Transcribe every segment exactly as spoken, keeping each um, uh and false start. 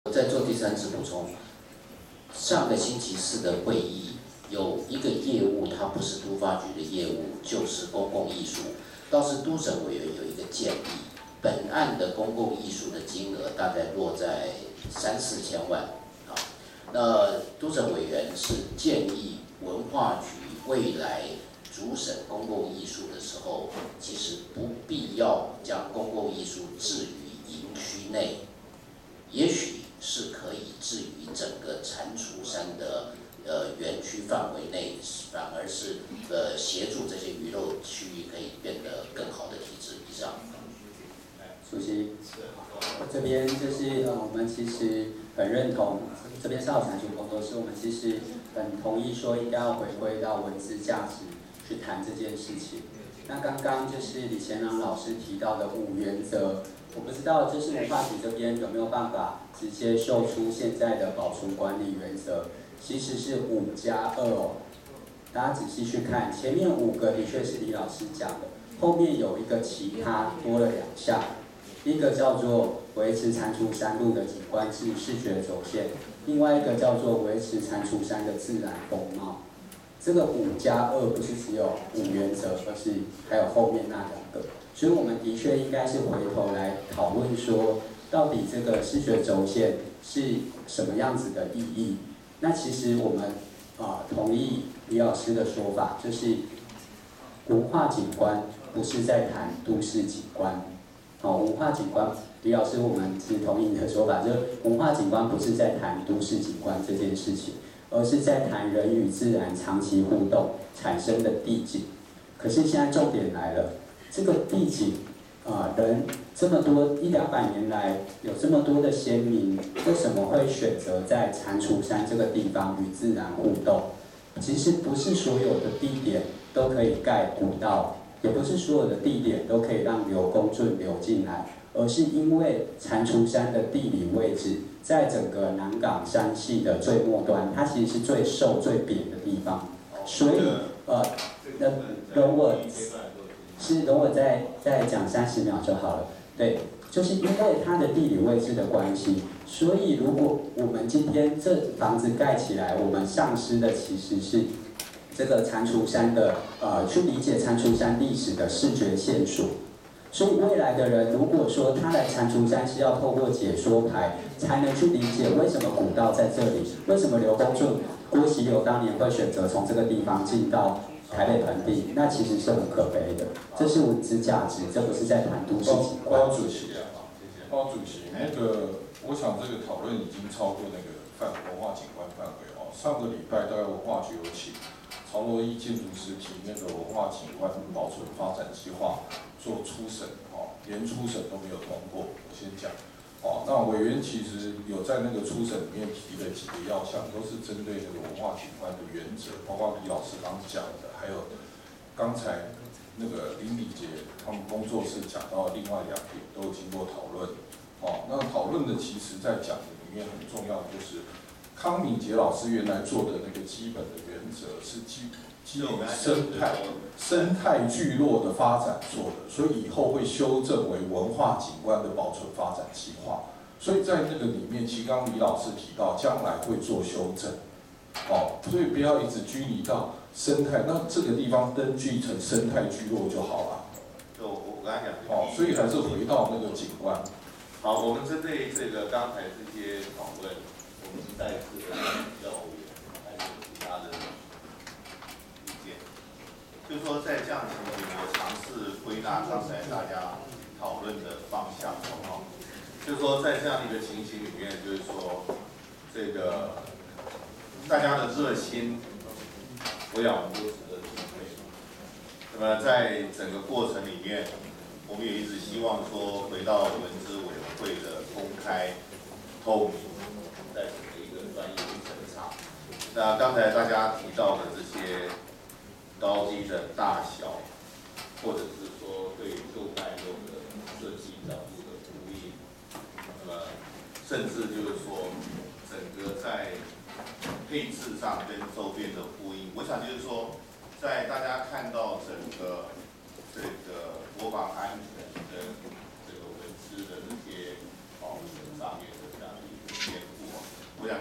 我再做第三次补充。上个星期四的会议有一个业务，它不是都发局的业务，就是公共艺术。倒是都审委员有一个建议，本案的公共艺术的金额大概落在三四千万啊。那都审委员是建议文化局未来主审公共艺术的时候，其实不必要将公共艺术置于营区内，也许是可以置于整个蟾蜍山的呃园区范围内，反而是呃协助这些娱乐区域可以变得更好的体制。以上。 主席，这边就是呃，我们其实很认同，这边是好蟾蜍工作室，我们其实很同意说应该要回归到文字价值去谈这件事情。那刚刚就是李乾朗老师提到的五原则，我不知道就是文化局这边有没有办法直接秀出现在的保存管理原则，其实是五加二哦。大家仔细去看，前面五个的确是李老师讲的，后面有一个其他多了两项。一个叫做维持蟾蜍山路的景观是视觉轴线，另外一个叫做维持蟾蜍山的自然风貌。这个五加二不是只有五原则，而是还有后面那两个。所以我们的确应该是回头来讨论说，到底这个视觉轴线是什么样子的意义？那其实我们啊、呃、同意李老师的说法，就是文化景观不是在谈都市景观。哦，文化景观，李老师，我们是同意你的说法，就是文化景观不是在谈都市景观这件事情，而是在谈人与自然长期互动产生的地景。可是现在重点来了，这个地景，啊、呃，人这么多一两百年来有这么多的先民，为什么会选择在蟾蜍山这个地方与自然互动？其实不是所有的地点都可以盖古道。也不是所有的地点都可以让流公圳流进来，而是因为蟾蜍山的地理位置，在整个南港山系的最末端，它其实是最瘦最扁的地方，所以呃，那容我是容我再再讲三十秒就好了。对，就是因为它的地理位置的关系，所以如果我们今天这房子盖起来，我们丧失的其实是这个蟾蜍山的呃，去理解蟾蜍山历史的视觉线索。所以未来的人如果说他来蟾蜍山是要透过解说牌才能去理解为什么古道在这里，为什么刘公圳、郭喜柳当年会选择从这个地方进到台北盆地，那其实是很可悲的。这是文字价值，这不是在谈都市景观。 包主席啊，包主席，那个我想这个讨论已经超过那个范文化景观范围哦。上个礼拜大概文化局有请曹罗一建筑师提那个文化景观保存发展计划做初审，哦，连初审都没有通过。我先讲，哦，那委员其实有在那个初审里面提的几个要项，都是针对那个文化景观的原则，包括李老师刚讲的，还有刚才那个林礼杰他们工作室讲到的另外两点，都经过讨论。哦，那讨论的其实在讲的里面很重要的就是康敏杰老师原来做的那个基本的原则是基基于生态生态聚落的发展做的，所以以后会修正为文化景观的保存发展计划。所以在那个里面，其实刚刚李老师提到，将来会做修正。哦，所以不要一直拘泥到生态，那这个地方登记成生态聚落就好了。 就我刚才讲， 哦，所以还是回到那个景观。 好，我们针对这个刚才这些讨论，我们再次的要委员还有其他的意见，就是说在这样的情形，我尝试归纳刚才大家讨论的方向，哦，就是说在这样的一个情形里面，就是说这个大家的热心，我想我们都值得敬佩。那么在整个过程里面，我们也一直希望说回到文资委员会的公开、透明，在整个一个专业的审查。那刚才大家提到的这些高低的大小，或者是说对旧脉络的设计角度的呼应，那么甚至就是说整个在配置上跟周边的呼应，我想就是说，在大家看到整个这个国防安全跟这个文资的这些保存上面的这样的一个监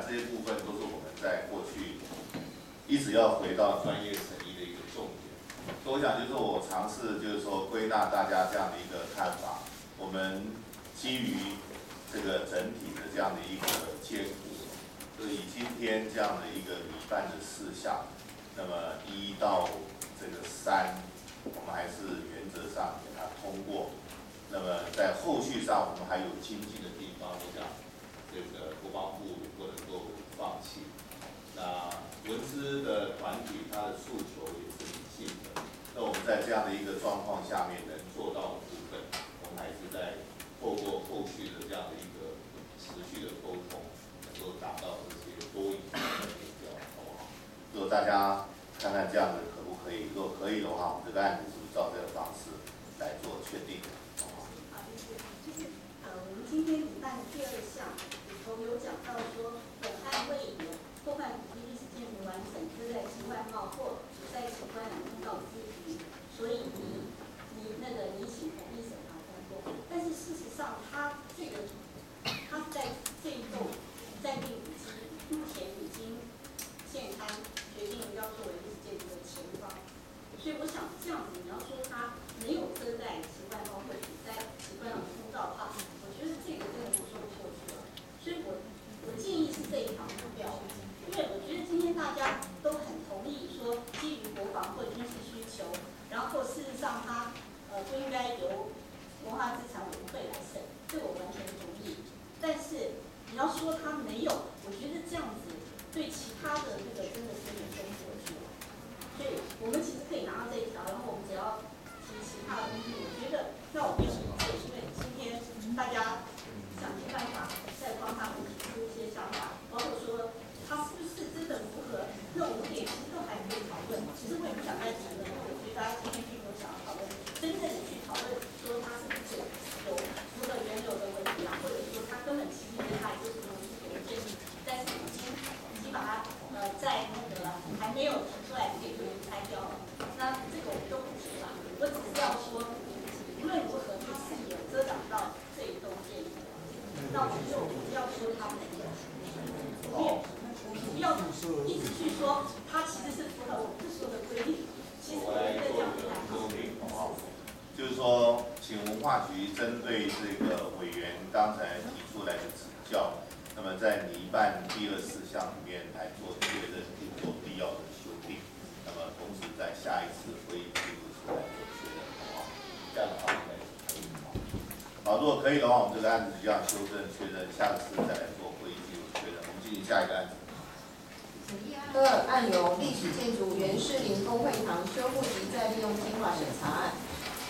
这些部分都是我们在过去一直要回到专业审议的一个重点。所以我想就是说我尝试就是说归纳大家这样的一个看法，我们基于这个整体的这样的一个结果，就是以今天这样的一个拟办的事项，那么一到这个三，我们还是原则上给它通过。那么在后续上，我们还有精进的地方，我想这个国防部也不能够放弃。那文资的团体它的诉求也是理性的，那我们在这样的一个状况下面能做到的部分，我们还是在透过后续的这样的一个持续的沟通，能够达到这些多赢的目标，好不好？如果大家看看这样子可不可以？如果可以的话，我们这个案子是不是照这个方式来做确定？好不好？ 好，谢谢。就是呃，我们今天举办的第二项里头有讲到说，本案未有破坏土地历史建筑完整之类其外貌或在其观览通道之余，所以你你那个你请同意审查通过。但是事实上，它这个它在这一栋暂定古迹目前已经现刊决定要作为历史建筑的前方，所以我想这样子，你要说它没有遮盖其外貌或者在其观览通道的话，我觉得这个真的是说不过去了。所以我我建议是这一条目标，因为我觉得今天大家都很同意说，基于国防或军事需求，然后事实上它呃不应该由文化资产委员会来审，这我完全同意。但是你要说它没有，我觉得这样子对其他的那个真的是有点说不过去了。所以我们其实可以拿到这一条，然后我们只要提其他的东西，我觉得那我没有意见，因为今天大家想尽办法再帮他们提出一些想法，包括说他是不是真的符合那五点，其实都还可以讨论。其实我也不想再提了，因为我觉得大家今天并没有想要讨论，真正的去讨论说他是不是有符合原有的文体啊，或者说他根本其实他也就是有有建议，但是已经已经把它呃在那个还没有提出来给就拆掉了。那这个我们都不提了，我只是要说，无论如何它是有遮挡到这一栋建筑，那我们就不要说它没有，我们也我们不要一直去说它其实是符合我们说的规定。其实我觉得这样不太好。 就是说，请文化局针对这个委员刚才提出来的指教，那么在拟办第二四项里面来做确认，并做必要的修订。那么同时在下一次会议记录出来做确认，好不好？这样的话应该可以。好，如果可以的话，我们这个案子就这样修正确认，下次再来做会议记录确认。我们进行下一个案子。 二案由历史建筑原士林公会堂修复及再利用计划审查案。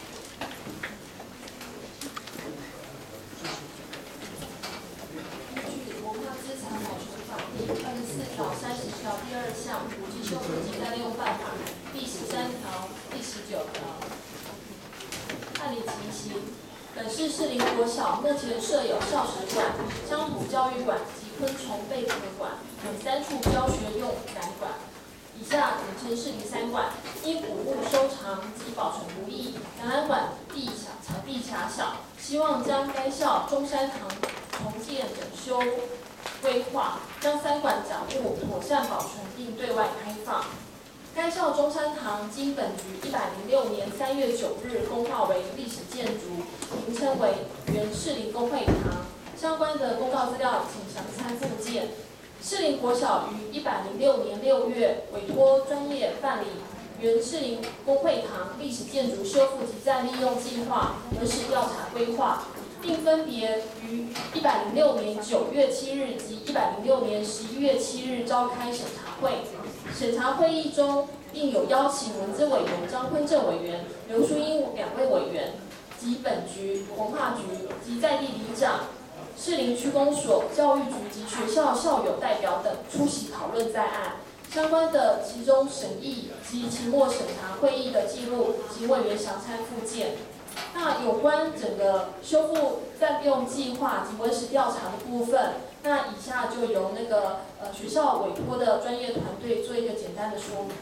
据文化资产保存法第二十四条、三十条第二项古迹修复及再利用办法第十三条、第十九条。案例情形：本市士林国小目前设有校史馆、乡土教育馆及昆虫贝壳馆等三处教学用展馆。以下简称士林三馆，因古物收藏及保存不易，展览馆地小场地狭小，希望将该校中山堂重建整修规划，将三馆展物妥善保存并对外开放。该校中山堂经本局一百零六年三月九日公告为历史建筑，名称为原士林公会堂。相关的公告资料请详参附件。士林国小于一百零六年六月委托专业办理原士林公会堂历史建筑修复及再利用计划核实调查规划，并分别于一百零六年九月七日及一百零六年十一月七日召开审查会。审查会议中，并有邀请文资委员张坤正委员、刘淑英两位委员及本局、文化局及在地里长、士林区公所、教育局及学校校友代表等出席讨论在案。相关的集中审议及期末审查会议的记录，请委员详参附件。那有关整个修复再利用计划及文史调查的部分，那以下就由那个呃学校委托的专业团队做一个简单的说明。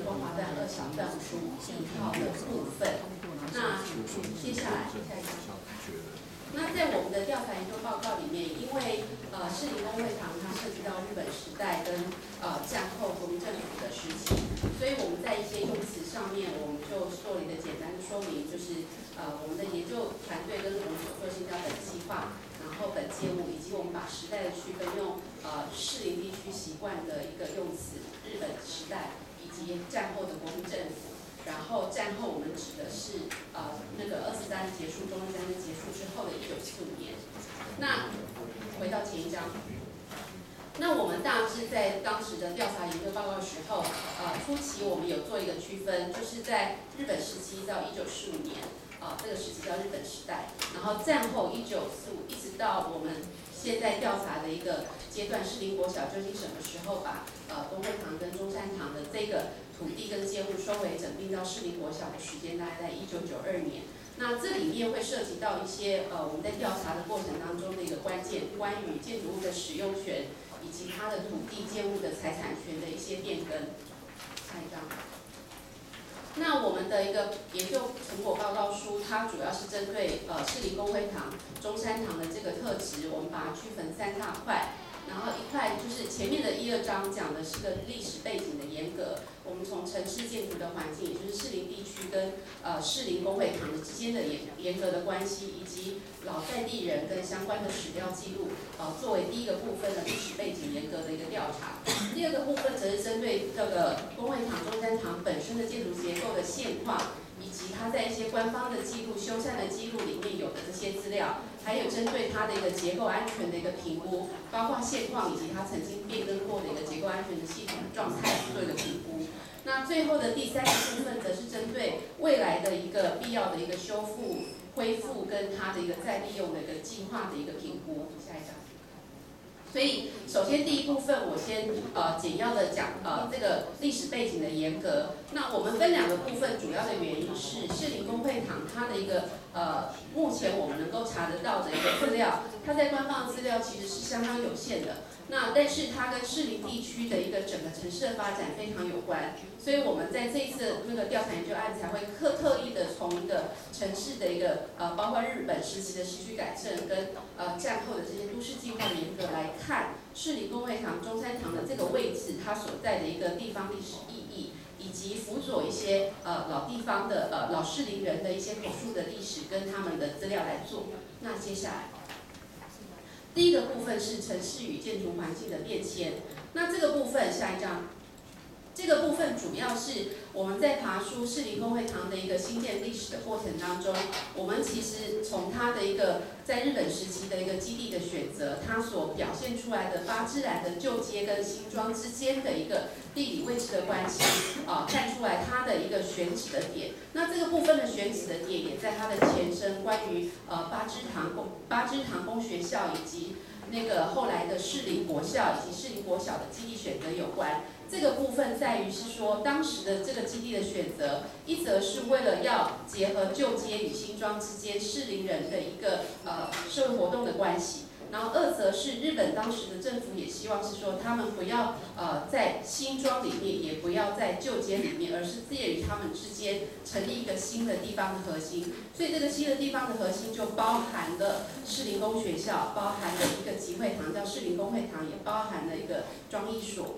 中华段二小段五一号的部分。那接下来下一张。那在我们的调查研究报告里面，因为呃士林公会堂它涉及到日本时代跟呃战后国民政府的时期，所以我们在一些用词上面，我们就做了一个简单的说明，就是呃我们的研究团队跟我们所做的叫本计划，然后本届目，以及我们把时代的区分用呃士林地区习惯的一个用词，日本时代以及战后的国民政府。然后战后我们指的是呃那个二次大战结束、中日战争结束之后的一九四五年。那回到前一章，那我们大致在当时的调查研究报告的时候，呃初期我们有做一个区分，就是在日本时期到一九四五年，啊、呃、这个时期叫日本时代，然后战后一九四五一直到我们现在调查的一个阶段，士林国小究竟什么时候把呃公会堂跟中山堂的这个土地跟建物收回整并到士林国小的时间大概在一九九二年。那这里面会涉及到一些呃我们在调查的过程当中的一个关键，关于建筑物的使用权以及它的土地建物的财产权的一些变更。下一张。那我们的一个研究成果报告书，它主要是针对呃士林公会堂、中山堂的这个特质，我们把它区分三大块。然后一块就是前面的一二章讲的是个历史背景的严格，我们从城市建筑的环境，也就是士林地区跟呃士林公会堂之间的严严格的关系，以及老在地人跟相关的史料记录，呃作为第一个部分的历史背景严格的一个调查。第二个部分则是针对这个公会堂、中山堂本身的建筑结构的现况，以及它在一些官方的记录、修缮的记录里面有的这些资料。还有针对它的一个结构安全的一个评估，包括现况以及它曾经变更过的一个结构安全的系统的状态做一个评估。那最后的第三个部分，则是针对未来的一个必要的一个修复、恢复跟它的一个再利用的一个计划的一个评估。下一张。所以，首先第一部分我先呃简要的讲呃这个历史背景的严格。那我们分两个部分，主要的原因是士林公会堂它的一个呃目前我们能够查得到的一个资料，它在官方的资料其实是相当有限的。那但是它跟士林地区的一个整个城市的发展非常有关，所以我们在这一次那个调查研究案才会特特意的从一个城市的一个呃包括日本时期的市区改正跟呃战后的这些都市计划的严格来看士林公会堂、中山堂的这个位置它所在的一个地方历史意义，以及辅佐一些呃老地方的呃老士林人的一些口述的历史跟他们的资料来做。那接下来。第一个部分是城市与建筑环境的变迁，那这个部分下一章，这个部分主要是我们在爬梳士林公会堂的一个兴建历史的过程当中，我们其实从它的一个在日本时期的一个基地的选择，它所表现出来的八芝兰的旧街跟新庄之间的一个地理位置的关系，啊、呃，看出来它的一个选址的点。那这个部分的选址的点，也在它的前身关于呃八芝堂公八芝堂公学校以及那个后来的士林国校以及士林国小的基地选择有关。这个部分在于是说，当时的这个基地的选择，一则是为了要结合旧街与新庄之间士林人的一个呃社会活动的关系。然后二则是日本当时的政府也希望是说，他们不要呃在新庄里面，也不要在旧街里面，而是介于他们之间成立一个新的地方的核心。所以这个新的地方的核心就包含了士林公学校，包含了一个集会堂叫士林公会堂，也包含了一个庄艺所。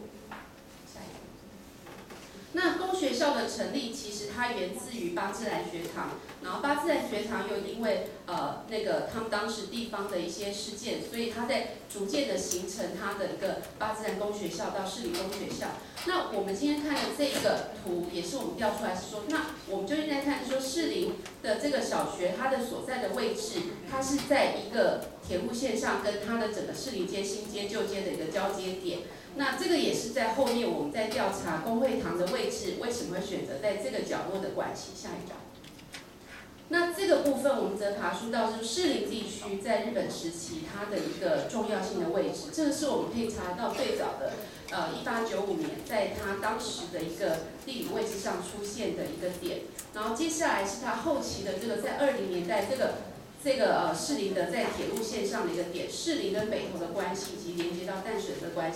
那公学校的成立，其实它源自于八芝兰学堂，然后八芝兰学堂又因为呃那个他们当时地方的一些事件，所以它在逐渐的形成它的一个八芝兰公学校到士林公学校。那我们今天看的这个图，也是我们调出来是说，那我们就应该看说士林的这个小学它的所在的位置，它是在一个铁路线上跟它的整个士林街、新街、旧街的一个交接点。那这个也是在后面我们在调查公会堂的位置为什么会选择在这个角落的关系。下一章。那这个部分我们则爬梳到是士林地区在日本时期它的一个重要性的位置，这个是我们可以查到最早的，呃，一八九五年在它当时的一个地理位置上出现的一个点。然后接下来是它后期的这个在二零年代这个。这个呃士林的在铁路线上的一个点，士林跟北投的关系以及连接到淡水的关系，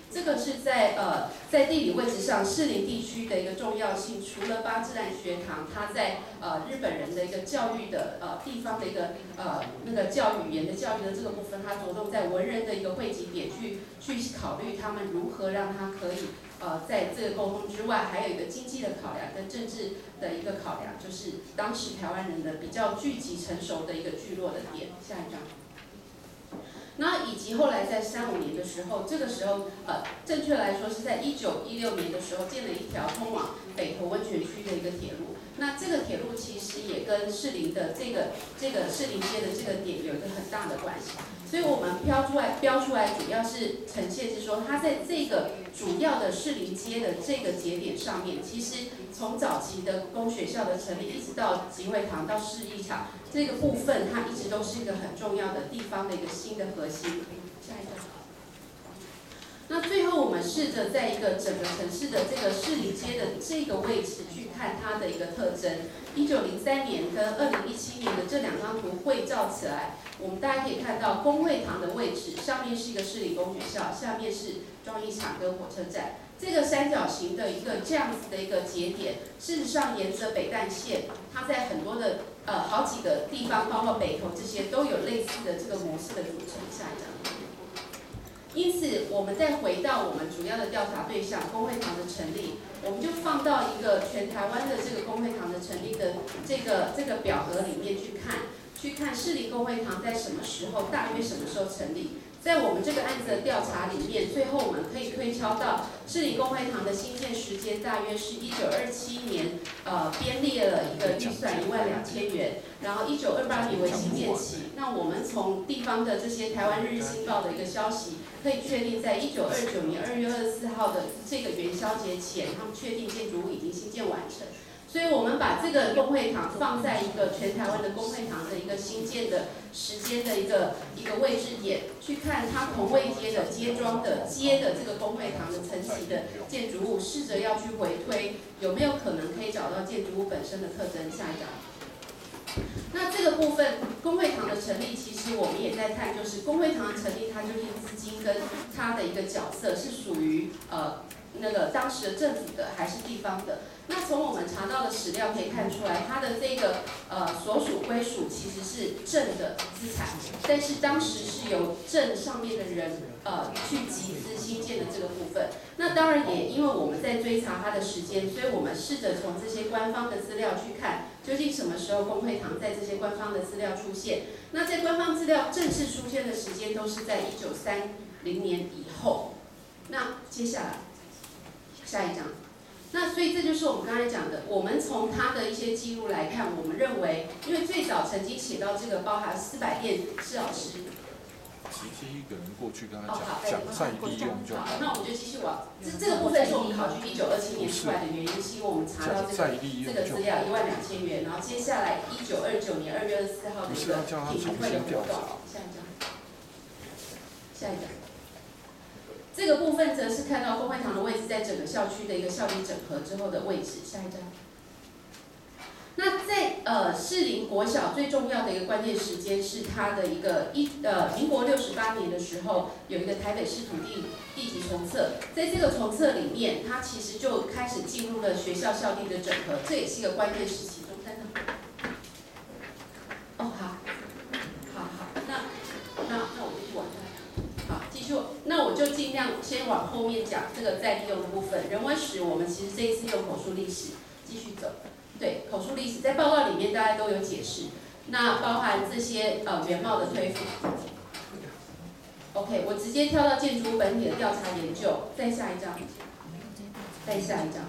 这个是在呃在地理位置上士林地区的一个重要性。除了八志兰学堂，它在呃日本人的一个教育的呃地方的一个呃那个教育语言的教育的这个部分，它着重在文人的一个汇集点去去考虑他们如何让它可以呃在这个沟通之外，还有一个经济的考量跟政治的一个考量，就是当时台湾人的比较聚集成熟的一个聚落的点。下一张。那以及后来在三五年的时候，这个时候呃，正确来说是在一九一六年的时候建了一条通往北投温泉区的一个铁路。那这个铁路其实也跟士林的这个这个士林街的这个点有一个很大的关系。所以我们标出来标出来主要是呈现是说，它在这个主要的士林街的这个节点上面，其实从早期的公学校的成立，一直到集会堂到市议场这个部分，它一直都是一个很重要的地方的一个新的核心。下一张。那最后我们试着在一个整个城市的这个士林街的这个位置去看它的一个特征。一九零三年跟二零一七年的这两张图绘照起来，我们大家可以看到公会堂的位置，上面是一个士林工学校，下面是庄义场跟火车站。这个三角形的一个这样子的一个节点，事实上沿着北淡线，它在很多的呃好几个地方，包括北投这些都有类似的这个模式的组成。下一张。因此，我们再回到我们主要的调查对象公会堂的成立，我们就放到一个全台湾的这个公会堂的成立的这个这个表格里面去看，去看士林公会堂在什么时候，大约什么时候成立。在我们这个案子的调查里面，最后我们可以推敲到士林公会堂的兴建时间大约是一九二七年，呃，编列了一个预算一万两千元，然后一九二八年为兴建期。那我们从地方的这些台湾日日新报的一个消息，可以确定在一九二九年二月二十四号的这个元宵节前，他们确定建筑物已经兴建完成。所以我们把这个公会堂放在一个全台湾的公会堂的一个新建的时间的一个一个位置点，去看它同位阶的街庄的街的这个公会堂的层级的建筑物，试着要去回推有没有可能可以找到建筑物本身的特征。下一张。那这个部分公会堂的成立，其实我们也在看，就是公会堂的成立，它究竟资金跟它的一个角色是属于呃那个当时的政府的还是地方的？那从我们查到的史料可以看出来，它的这个呃所属归属其实是镇的资产，但是当时是由镇上面的人呃去集资兴建的这个部分。那当然也因为我们在追查它的时间，所以我们试着从这些官方的资料去看，究竟什么时候公会堂在这些官方的资料出现。那在官方资料正式出现的时间都是在一九三零年以后。那接下来下一张。那所以这就是我们刚才讲的，我们从他的一些记录来看，我们认为，因为最早曾经写到这个包含司百店施老师， 直接一个人过去跟他哦好， 讲，讲再利用就好。 好，那我们就继续往这这个部分是我们考据一九二七年出来的原因，是因为我们查到这个这个资料一万两千元，然后接下来一九二九年二月二十四号的一个品评会的活动，下一张，下一张。这个部分则是看到公会堂的位置在整个校区的一个校里整合之后的位置。下一张。那在呃士林国小最重要的一个关键时间是它的一个一呃民国六十八年的时候，有一个台北市土地地籍重测，在这个重测里面，它其实就开始进入了学校校地的整合，这也是一个关键时期。中山呢？哦，好，好好，那那那我继续往下。好，继续，那我就尽量先往后面讲这个再利用的部分。人文史我们其实这一次用口述历史继续走，对，口述历史在报告里面大家都有解释，那包含这些呃原貌的推复。OK， 我直接跳到建筑物本体的调查研究，再下一张，再下一张。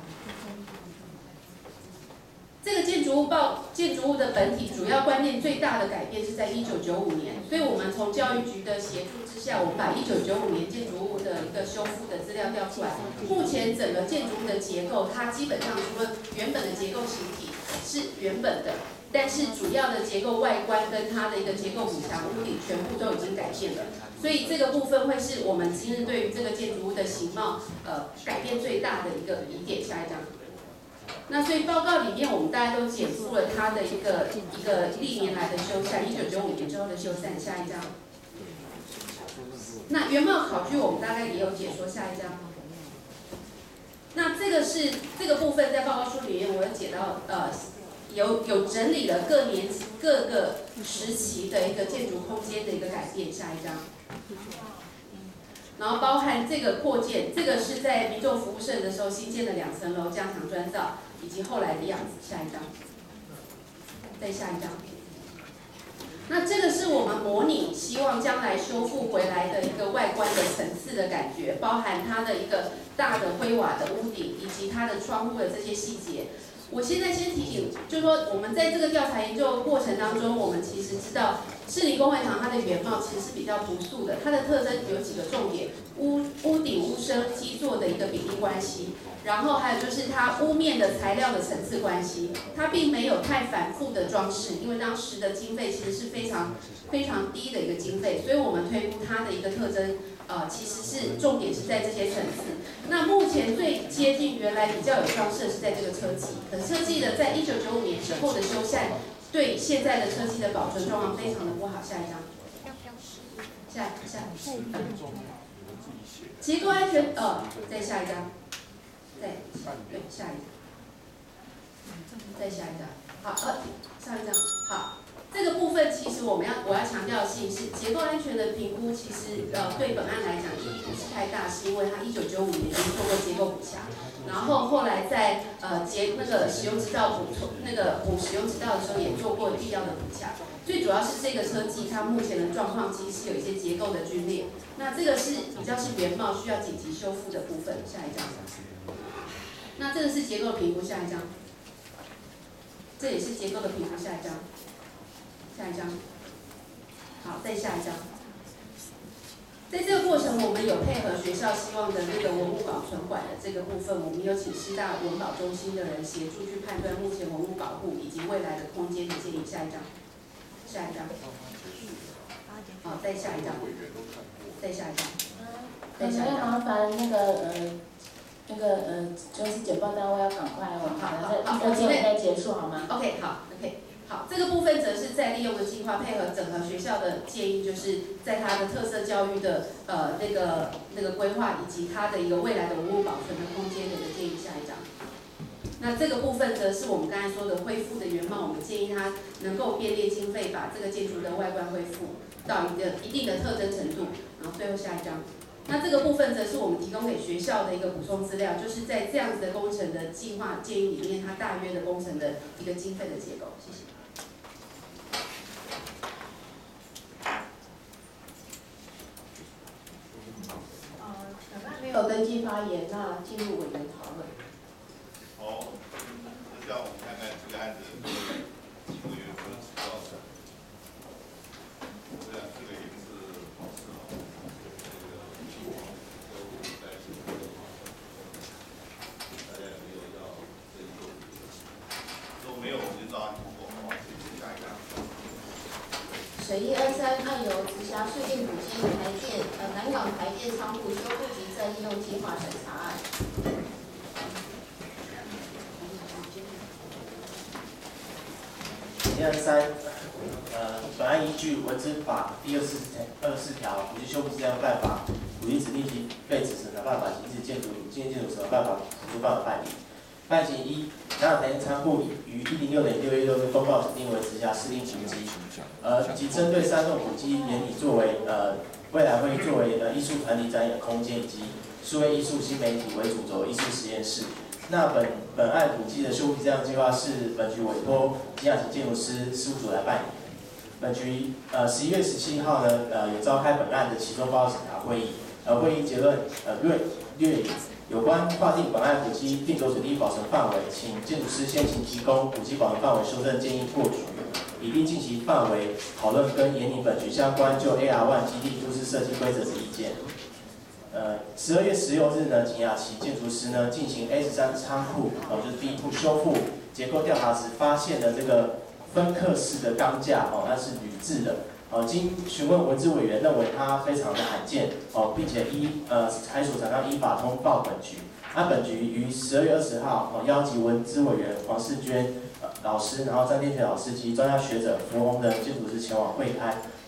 这个建筑物报建筑物的本体主要观念最大的改变是在一九九五年，所以我们从教育局的协助之下，我们把一九九五年建筑物的一个修复的资料调出来。目前整个建筑物的结构，它基本上除了原本的结构形体是原本的，但是主要的结构外观跟它的一个结构补强屋顶全部都已经改变了。所以这个部分会是我们今日对于这个建筑物的形貌呃改变最大的一个疑点。下一张。那所以报告里面我们大家都简述了它的一个一个历年来的修缮，一九九五年之后的修缮。下一张。 那原貌考据我们大概也有解说，下一张。那这个是这个部分在报告书里面我有解到，呃，有有整理了各年各个时期的一个建筑空间的一个改变，下一张。然后包含这个扩建，这个是在民众服务社的时候新建的两层楼加强砖造，以及后来的样子，下一张。再下一张。那这个是我们模拟希望将来修复回来的一个外观的层次的感觉，包含它的一个大的灰瓦的屋顶，以及它的窗户的这些细节。我现在先提醒，就是说我们在这个调查研究过程当中，我们其实知道士林公会堂它的原貌其实是比较朴素的，它的特征有几个重点：屋屋顶、屋身、基座的一个比例关系，然后还有就是它屋面的材料的层次关系，它并没有太繁复的装饰，因为当时的经费其实是非常非常低的一个经费，所以我们推估它的一个特征。呃，其实是重点是在这些层次。那目前最接近原来比较有装饰的是在这个车基，可是车基的在一九九五年之后的修缮，对现在的车基的保存状况非常的不好。下一张，下下，嗯，结构安全，呃，再下一张，再对下一张，再下一张，好，呃，上一张，好。这个部分其实我们要我要强调的是，是结构安全的评估，其实呃对本案来讲意义不是太大，是因为它一九九五年已经做过结构补强，然后后来在呃结那个使用指导补充那个补使用指导的时候也做过必要的补强。最主要是这个车基它目前的状况其实是有一些结构的皲裂，那这个是比较是原貌需要紧急修复的部分。下一张，那这个是结构评估，下一张，这也是结构的评估，下一张。下一张，好，再下一张。在这个过程，我们有配合学校希望的那个文物保存馆的这个部分，我们有请师大文保中心的人协助去判断目前文物保护以及未来的空间的建议。下一张，下一张，好，再下一张，再下一张，再下一张。 麻烦那个呃那个呃，就是简报单位要赶快哦， 好好好， 这这应该结束好吗 ？OK， 好 ，OK。好，这个部分则是在利用的计划配合整合学校的建议，就是在它的特色教育的呃那个那个规划，以及它的一个未来的文物保存的空间的一个建议。下一章。那这个部分则是我们刚才说的恢复的原貌，我们建议它能够编列经费，把这个建筑的外观恢复到一个一定的特征程度。然后最后下一章。那这个部分则是我们提供给学校的一个补充资料，就是在这样子的工程的计划建议里面，它大约的工程的一个经费的结构。谢谢。 没有登记发言，那进入委员讨论。 好，那让我们看看这个案子几个月分多少层？对啊，这个也是考试了，这个计划都在这个大家有没有要斟酌？如果没有，我们就照案通过，好吧？下一个。 审议二三案由直辖市政府基台建呃南港台建仓库修复及再利用计划审查案。 一二三，呃，本案依据文资法第二十四二十四条、古迹修复质量办法、古迹指定及废止审查办法及建筑经建建筑审查办法补助办法办理。案情一，南港台建仓库于一零六年六月六日公告指定为直辖市定古迹，呃，即针对三栋古迹研拟作为呃未来会作为呃艺术团体展演空间以及数位艺术新媒体为主轴艺术实验室。那本本案古迹的修复质量计划是本局委托金雅琴建筑师事务所来办理。本局呃十一月十七号呢呃有召开本案的其中报告审查会议，呃会议结论呃略略以有关划定本案古迹定轴水地保存范围，请建筑师先行提供古迹保存范围修正建议过局，以并进行范围讨论跟研拟本局相关就 A R 一 基地都市设计规则之意见。呃，十二月十六日呢，景雅琪建筑师呢进行 A 十三仓库，哦、呃，就是第一步修复结构调查时，发现了这个分刻式的钢架，哦，那是铝制的，哦、呃，经询问文资委员认为它非常的罕见，哦、呃，并且依呃海署厂商依法通报本局，那、啊、本局于十二月二十号，哦、呃，邀集文资委员黄世娟、呃、老师，然后张天全老师及专家学者、福宏的建筑师前往会开。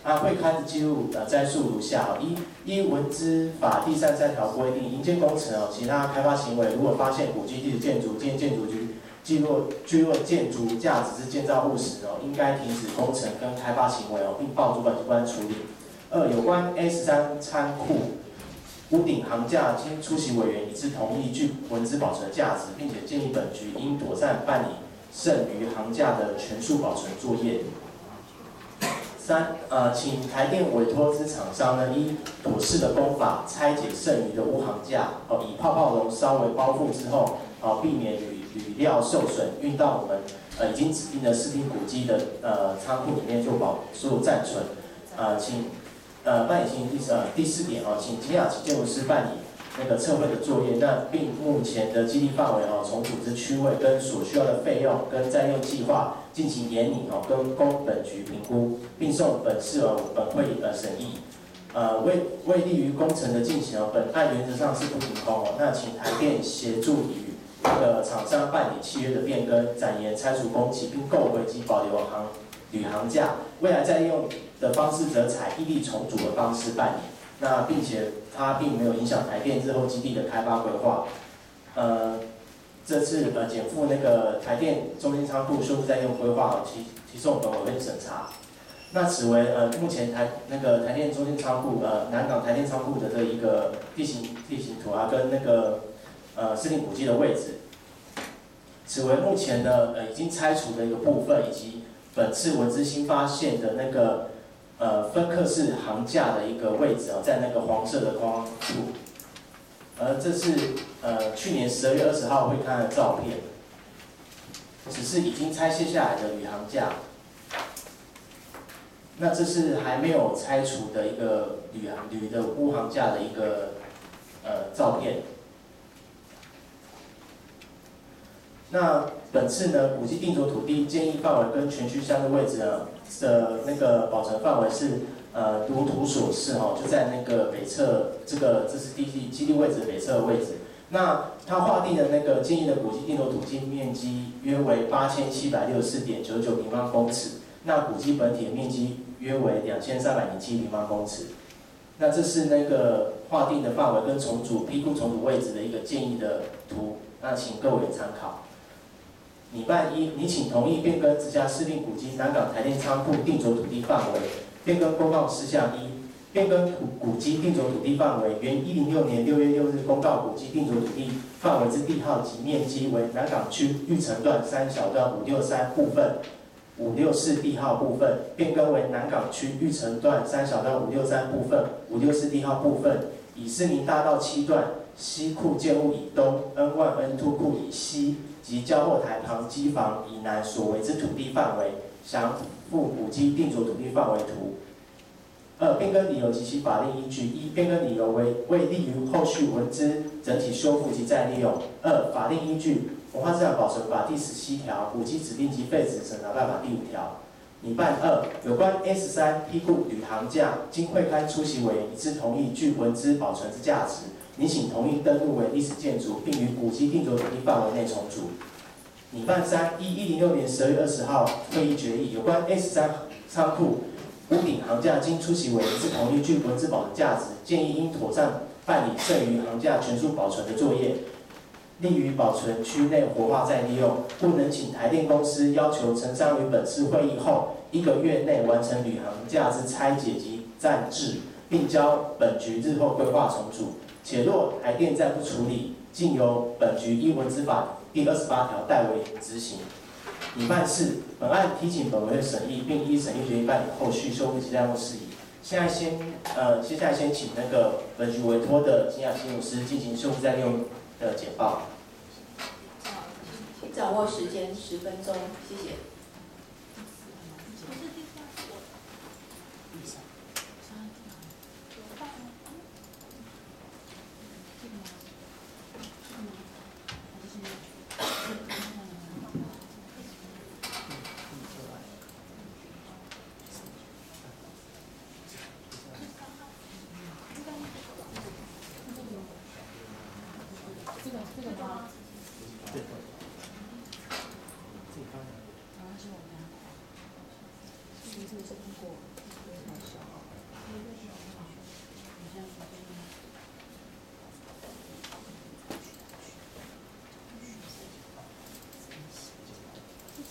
啊，会刊的记录呃摘述如下哦：一、依文资法第三十三条规定，营建工程哦，其他开发行为如果发现古迹地建筑，建建筑局记录具有建筑价值之建造物时哦，应该停止工程跟开发行为哦，并报主管机关处理。二、有关 A 十三仓库屋顶行架，经出席委员一致同意具文资保存的价值，并且建议本局应妥善办理剩余行架的全数保存作业。三，呃，请台电委托之厂商呢，依妥适的工法拆解剩余的屋行架，哦，以泡泡笼稍微包覆之后，哦，避免铝铝料受损，运到我们呃已经指定的市定古迹的呃仓库里面做保做暂存。呃，请呃办理进行第呃第四点哦，请景雅琪建筑师办理那个测绘的作业，那并目前的基地范围哦，从组织区位跟所需要的费用跟再用计划进行研拟哦，跟供本局评估，并送本市哦本会呃审议。呃，为为利于工程的进行哦，本案原则上是不停工哦，那请台电协助与那个厂商办理契约的变更、展延、拆除工期，并购回及保留行铝行架。未来再用的方式则采异地重组的方式办理。那并且它并没有影响台电日后基地的开发规划。呃，这次呃减负那个台电中心仓库修复再用规划提提送本委会审查。那此为呃目前台那个台电中心仓库呃南港台电仓库的这一个地形地形图啊跟那个呃市定古迹的位置。此为目前的呃已经拆除的一个部分，以及本次文资新发现的那个。呃，分刻式行架的一个位置啊，在那个黄色的框处。而这是呃去年十二月二十号会看的照片，只是已经拆卸下来的铝行架。那这是还没有拆除的一个铝行铝的屋行架的一个呃照片。那本次呢，古迹定着土地建议范围跟全区相对位置呢的那个保存范围是呃如图所示哦，就在那个北侧这个这是地基基地位置北侧的位置。那它划定的那个建议的古迹定着土地面积约为八千七百六十四点九九平方公尺，那古迹本体的面积约为两千三百零七平方公尺。那这是那个划定的范围跟重组批库重组位置的一个建议的图，那请各位参考。拟办一，你请同意变更直辖市定古迹南港台电仓库定着土地范围。变更公告事项一，变更古古迹定着土地范围，原一零六年六月六日公告古迹定着土地范围之地号及面积为南港区玉成段三小段五六三部分、五六四地号部分，变更为南港区玉成段三小段五六三部分、五六四地号部分，以市民大道七段西库建物以东 N 一 N 二库以西及交货台旁机房以南所为之土地范围，详附古迹定着土地范围图。二、变更理由及其法令依据：一、变更理由为为利于后续文资整体修复及再利用；二、法令依据：文化资产保存法第十七条、古迹指定及废止审查办法第五条。拟办二，有关 A 十三批库铝行架，经会刊出席委员一致同意具文资保存之价值，拟请同意登录为历史建筑，并于古迹定着土地范围内重组。拟办三，依一零六年十二月二十号会议决议，有关 A 十三仓库屋顶行架经出席委员一致同意具文资保存价值，建议应妥善办理剩余行架全数保存的作业，利于保存区内活化再利用，故能请台电公司要求承商于本次会议后一个月内完成铝行架之拆解及暂置，并交本局日后规划重组。且若台电再不处理，竟由本局依文资法第二十八条代为执行。拟办四，本案提请本委会审议，并依审议决议办理后续修复及债务事宜。现在先呃，接下来先请那个本局委托的景雅建筑师进行修复再利用的简报。 请掌握时间十分钟，谢谢。 这个是通过，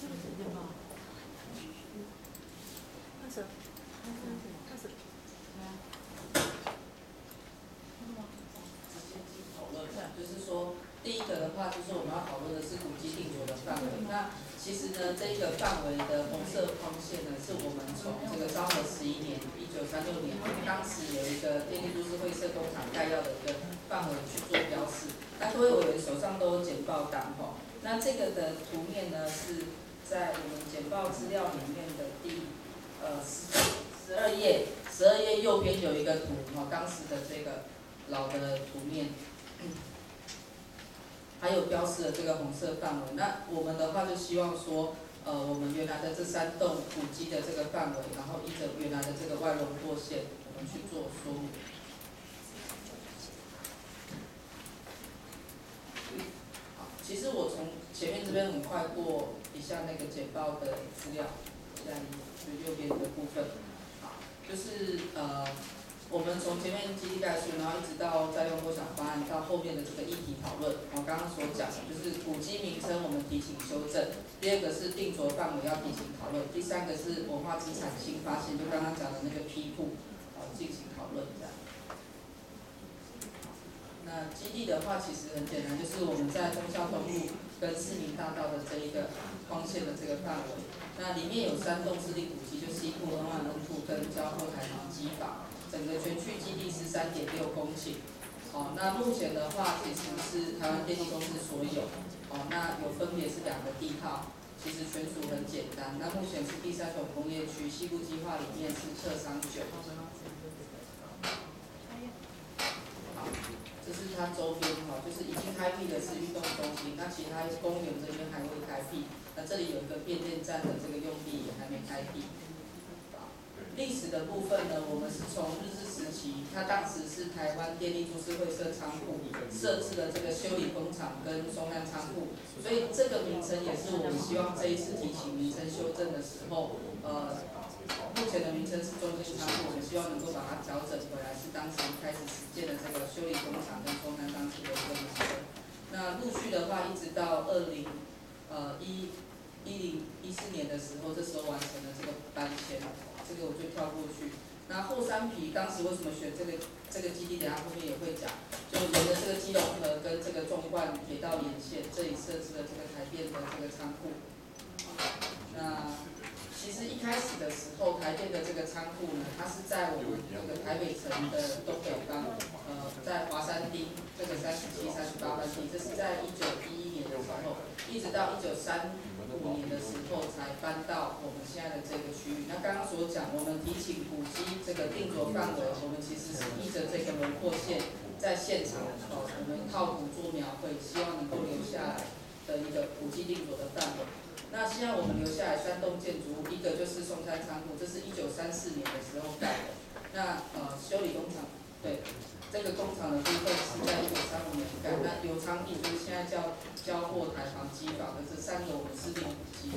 就是说，第一个的话，就是我们要讨论的是古迹定着的范围。那其实呢，这个范围的红色框线呢，是我们从这个昭和十一年（一九三六年）当时有一个电力都市会社工厂概要的一个范围去做标示。那各位委员手上都有简报档吼，那这个的图面呢是在我们简报资料里面的第呃十二页，十二页右边有一个图哈，当时的这个老的图面。还有标示的这个红色范围，那我们的话就希望说，呃，我们原来的这三栋古迹的这个范围，然后依着原来的这个外轮廓线，我们去做说明。好，其实我从前面这边很快过一下那个简报的资料，在就右边的部分，好，就是呃。我们从前面基地概述，然后一直到再用构想方案，到后面的这个议题讨论。我刚刚所讲的就是古迹名称，我们提醒修正；第二个是定着范围要提醒讨论；第三个是文化资产新发现，就刚刚讲的那个批布，呃，进行讨论这样。那基地的话，其实很简单，就是我们在忠孝东路跟市民大道的这一个框线的这个范围。那里面有三栋市立古迹，就西部、恩万、恩库跟交货台糖机房。整个全区基地是三点六公顷，哦，那目前的话其实是台湾电力公司所有，哦，那有分别是两个地号，其实全属很简单。那目前是第三种工业区，西部计划里面是特商九，好，这是它周边哈，就是已经开辟的是运动中心，那其他公园这边还未开辟，那这里有一个变电站的这个用地也还没开辟。历史的部分呢，我们是从日治时期，它当时是台湾电力株式会社仓库设置了这个修理工厂跟松山仓库，所以这个名称也是我们希望这一次提起名称修正的时候，呃，目前的名称是中心仓库，我们希望能够把它调整回来，是当时开始实践的这个修理工厂跟松山仓库的一个名称。那陆续的话，一直到二零呃一一零一四年的时候，这时候完成了这个搬迁。这个我就跳过去。那后山皮当时为什么选这个这个基地？等下后面也会讲，就沿着这个基隆河跟这个纵贯铁道沿线，这里设置了这个台电的这个仓库。那其实一开始的时候，台电的这个仓库呢，它是在我们这个台北城的东北方，呃，在华山町这个三十七、三十八番地，这是在一九一一年的时候，一直到一九三五年的时候才搬到我们现在的这个区域。那刚刚所讲，我们提醒古迹这个定着范围，我们其实是依着这个轮廓线，在现场哦，我们靠图做描绘，希望能够留下来的一个古迹定着的范围。那现在我们留下来三栋建筑物，一个就是松山仓库，这是一九三四年的时候盖的。那呃，修理工厂，对。这个工厂的部分是在一九三五年盖，那油仓地就是现在叫交货台糖机房的这三个我们是立古迹。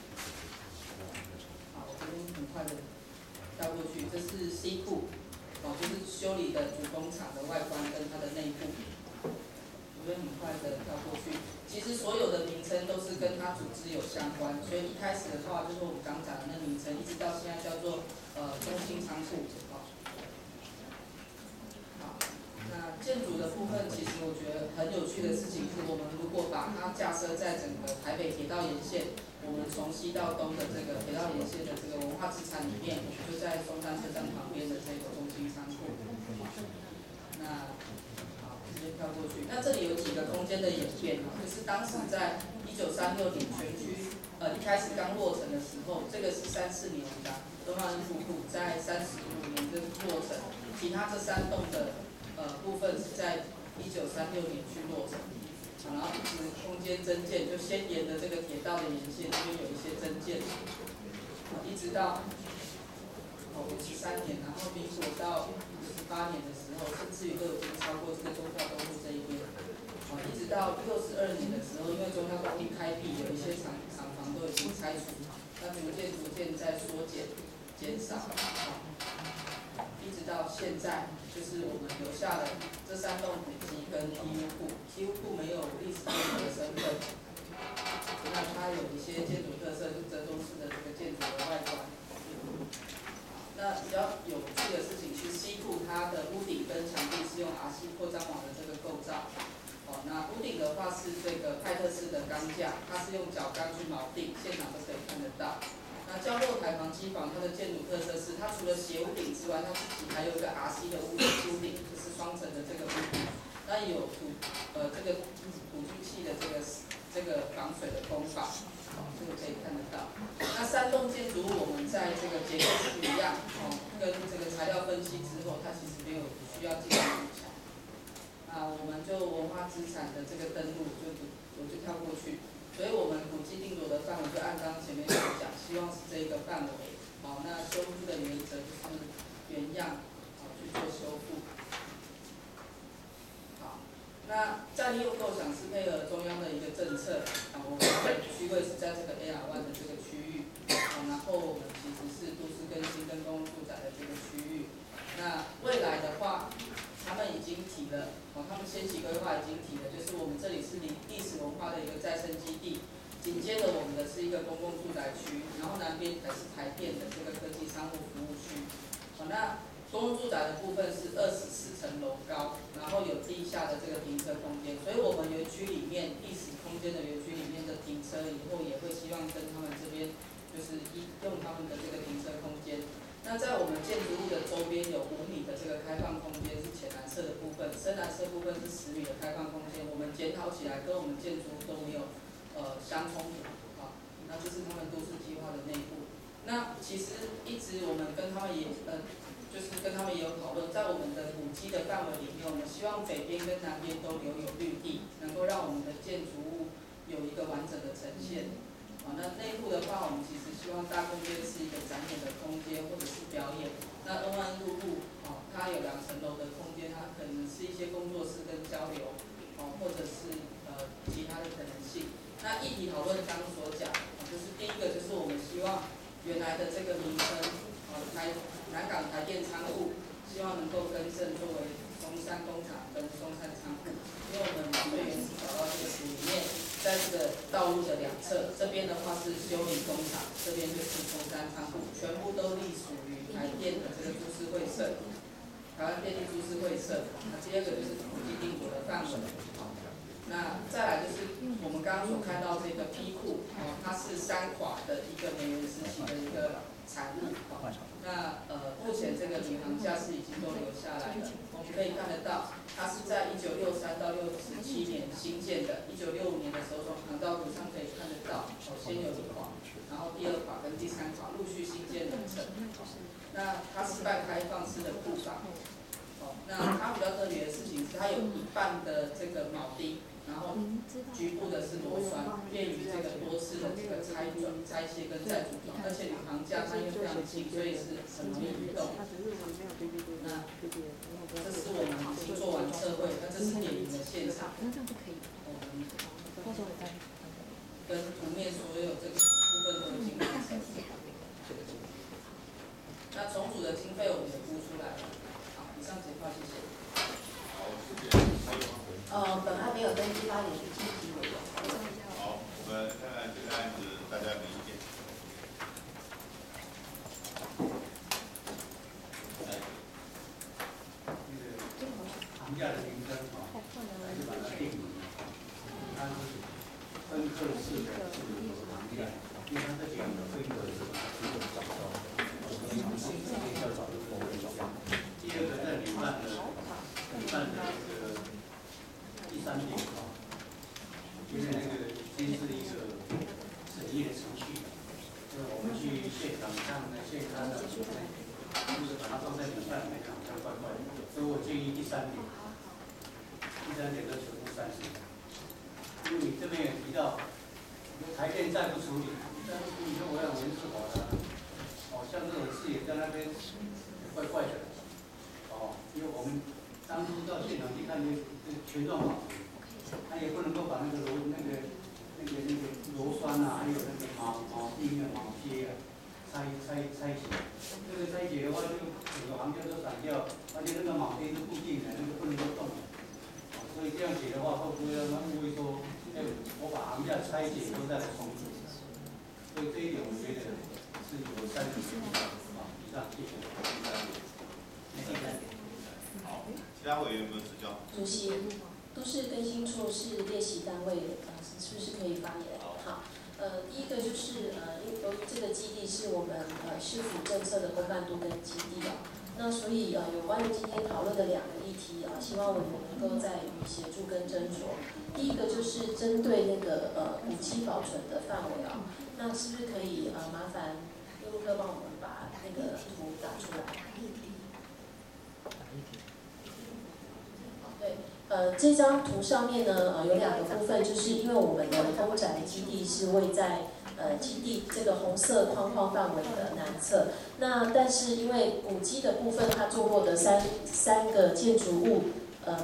好，我这边很快的跳过去，这是西库，哦，就是修理的主工厂的外观跟它的内部。我这边很快的跳过去，其实所有的名称都是跟它组织有相关，所以一开始的话就是我们刚讲的那名称，一直到现在叫做呃中心仓库。那建筑的部分，其实我觉得很有趣的事情是，我们如果把它架设在整个台北铁道沿线，我们从西到东的这个铁道沿线的这个文化资产里面，我们就在松山车站旁边的这个中心仓库。那好，直接跳过去。那这里有几个空间的演变啊，就是当时在一九三六年全区呃一开始刚落成的时候，这个是三四年的东方富库，在三十五年的落成，其他这三栋的。呃，部分是在一九三六年去落成，然后一直空间增建，就先沿着这个铁道的沿线，这边有一些增建，一直到哦五十三年，然后民国到五十八年的时候，甚至于都已经超过这个忠孝东路这一边，哦，一直到六十二年的时候，因为忠孝东路开辟，有一些厂厂房都已经拆除，那逐渐逐渐在缩减减少，哦，一直到现在。就是我们留下了这三栋古迹跟梯屋库，梯屋库没有历史建筑的身份， 那它有一些建筑特色，是折中式的这个建筑的外观。那比较有趣的事情是，西库它的屋顶跟墙壁是用 R C 扩张网的这个构造。哦，那屋顶的话是这个派特式的钢架，它是用角钢去锚定，现场都可以看得到。那交落台房机房它的建筑特色是，它除了斜屋顶之外，它自己还有一个 R C 的屋顶，屋顶就是双层的这个屋顶。那有土呃这个土聚气的这个这个防水的工法，哦，这个可以看得到。那三栋建筑物我们在这个结构图一样，哦，跟这个材料分析之后，它其实没有需要进行补强。那我们就文化资产的这个登录就我就跳过去，所以我们古迹定夺的范围就按刚前面所讲，希望是这个范围。好，那修复的原则就是原样，好去做修复。好，那再利用构想是配合中央的一个政策，啊，我们的区位是在这个 A R 湾的这个区域，啊，然后我们其实是都市更新跟公共住宅的这个区域。那未来的话，他们已经提了，哦，他们先期规划已经提了，就是我们这里是历历史文化的一个再生基地，紧接着我们的是一个公共住宅区，然后南边才是台电的这个科技商务服务区。哦，那公共住宅的部分是二十四层楼高，然后有地下的这个停车空间，所以我们园区里面历史空间的园区里面的停车以后也会希望跟他们这边就是一用他们的这个停车空间。那在我们建筑物的周边有五米的这个开放空间，是浅蓝色的部分，深蓝色部分是十米的开放空间。我们检讨起来跟我们建筑物都没有呃相冲突，啊，那这是他们都市计划的内部。那其实一直我们跟他们也呃，就是跟他们也有讨论，在我们的古迹的范围里面，我们希望北边跟南边都留有绿地，能够让我们的建筑物有一个完整的呈现。啊，那内部的话，我们其实希望大空间是一个展演的空间，或者是表演。那 N 湾入户，哦，它有两层楼的空间，它可能是一些工作室跟交流，哦，或者是呃其他的可能性。那议题讨论刚刚所讲，哦，就是第一个就是我们希望原来的这个名称，哦，台南港台电仓库，希望能够更正作为松山工厂跟松山仓库，因为我们最原始找到这个图里面。在这个道路的两侧，这边的话是修理工厂，这边就是松山仓库，全部都隶属于台电的这个株式会社，台湾电力株式会社。那第二个就是古迹定夺的范围。那再来就是我们刚刚所看到这个批库，哦，它是三垮的一个美元时期的一个产物。哦，那呃，目前这个银行架是已经都留下来了，我们可以看得到。它是在一九六三到六十七年新建的，一九六五年的时候从航道图上可以看得到，哦，先有一垮，然后第二垮跟第三垮陆续新建而成。那它是半开放式的库房，哦，那它比较特别的事情是它有一半的这个铆钉，然后局部的是螺栓，便于这个多次的这个拆转、拆卸跟再组装，而且铝行架它因为非常轻，所以是很容易移动。那这是我们已经做完测绘，那这是点名的现场。我们跟图面所有这个部分都已经完成。那重组的经费我们也估出来了。好，以上简报，谢谢。 好，谢谢。 呃，本案没有登记发言的积极委员。 好，我们看看这个案子大家的意见。 行架的名称啊，还是把它定名，它是分刻式的这个行架，因为它这两个规格是把它提供找到，所以不是直接要找的口味一样。第二个在旅伴的旅伴的这个第三点啊，因为那个已经是一个审议的程序，就是我们去现场看那现刊的，就是把它放在旅伴来看，好像怪怪的。所以我建议第三点，第三点就全部删除，因为你这边也提到，台电再不处理，再不处理就我要民事法了，哦，像这种事也在那边怪怪的，哦，因为我们当初到现场去看，就就全幢好，他也不能够把那个螺那个那个那个螺栓啊，还有那个铆铆钉的铆接啊。拆拆拆解，这个拆解的话，就整个行架都散掉，而且那个铆钉是固定的，那个不能够动的。所以这样解的话，会不会让他误会说哎，我把行架拆解以后再来重组，所以这一点我觉得是有三点啊以上，谢谢。 好，其他委员有没有指教？ 主席，都市更新处是列席单位，呃，是不是可以发言？好，呃，第一个就是呃，因为由于这个基地是我们呃市府政策的公办都更基地啊，那所以呃有关于今天讨论的两个议题啊，希望我们能够在予协助跟斟酌。第一个就是针对那个呃古迹保存的范围啊，那是不是可以呃麻烦业务科帮我们把那个图打出来？对，呃，这张图上面呢，呃，有两个部分，就是因为我们的公宅基地是位在呃基地这个红色框框范围的南侧，那但是因为古迹的部分，它坐落的三三个建筑物，呃。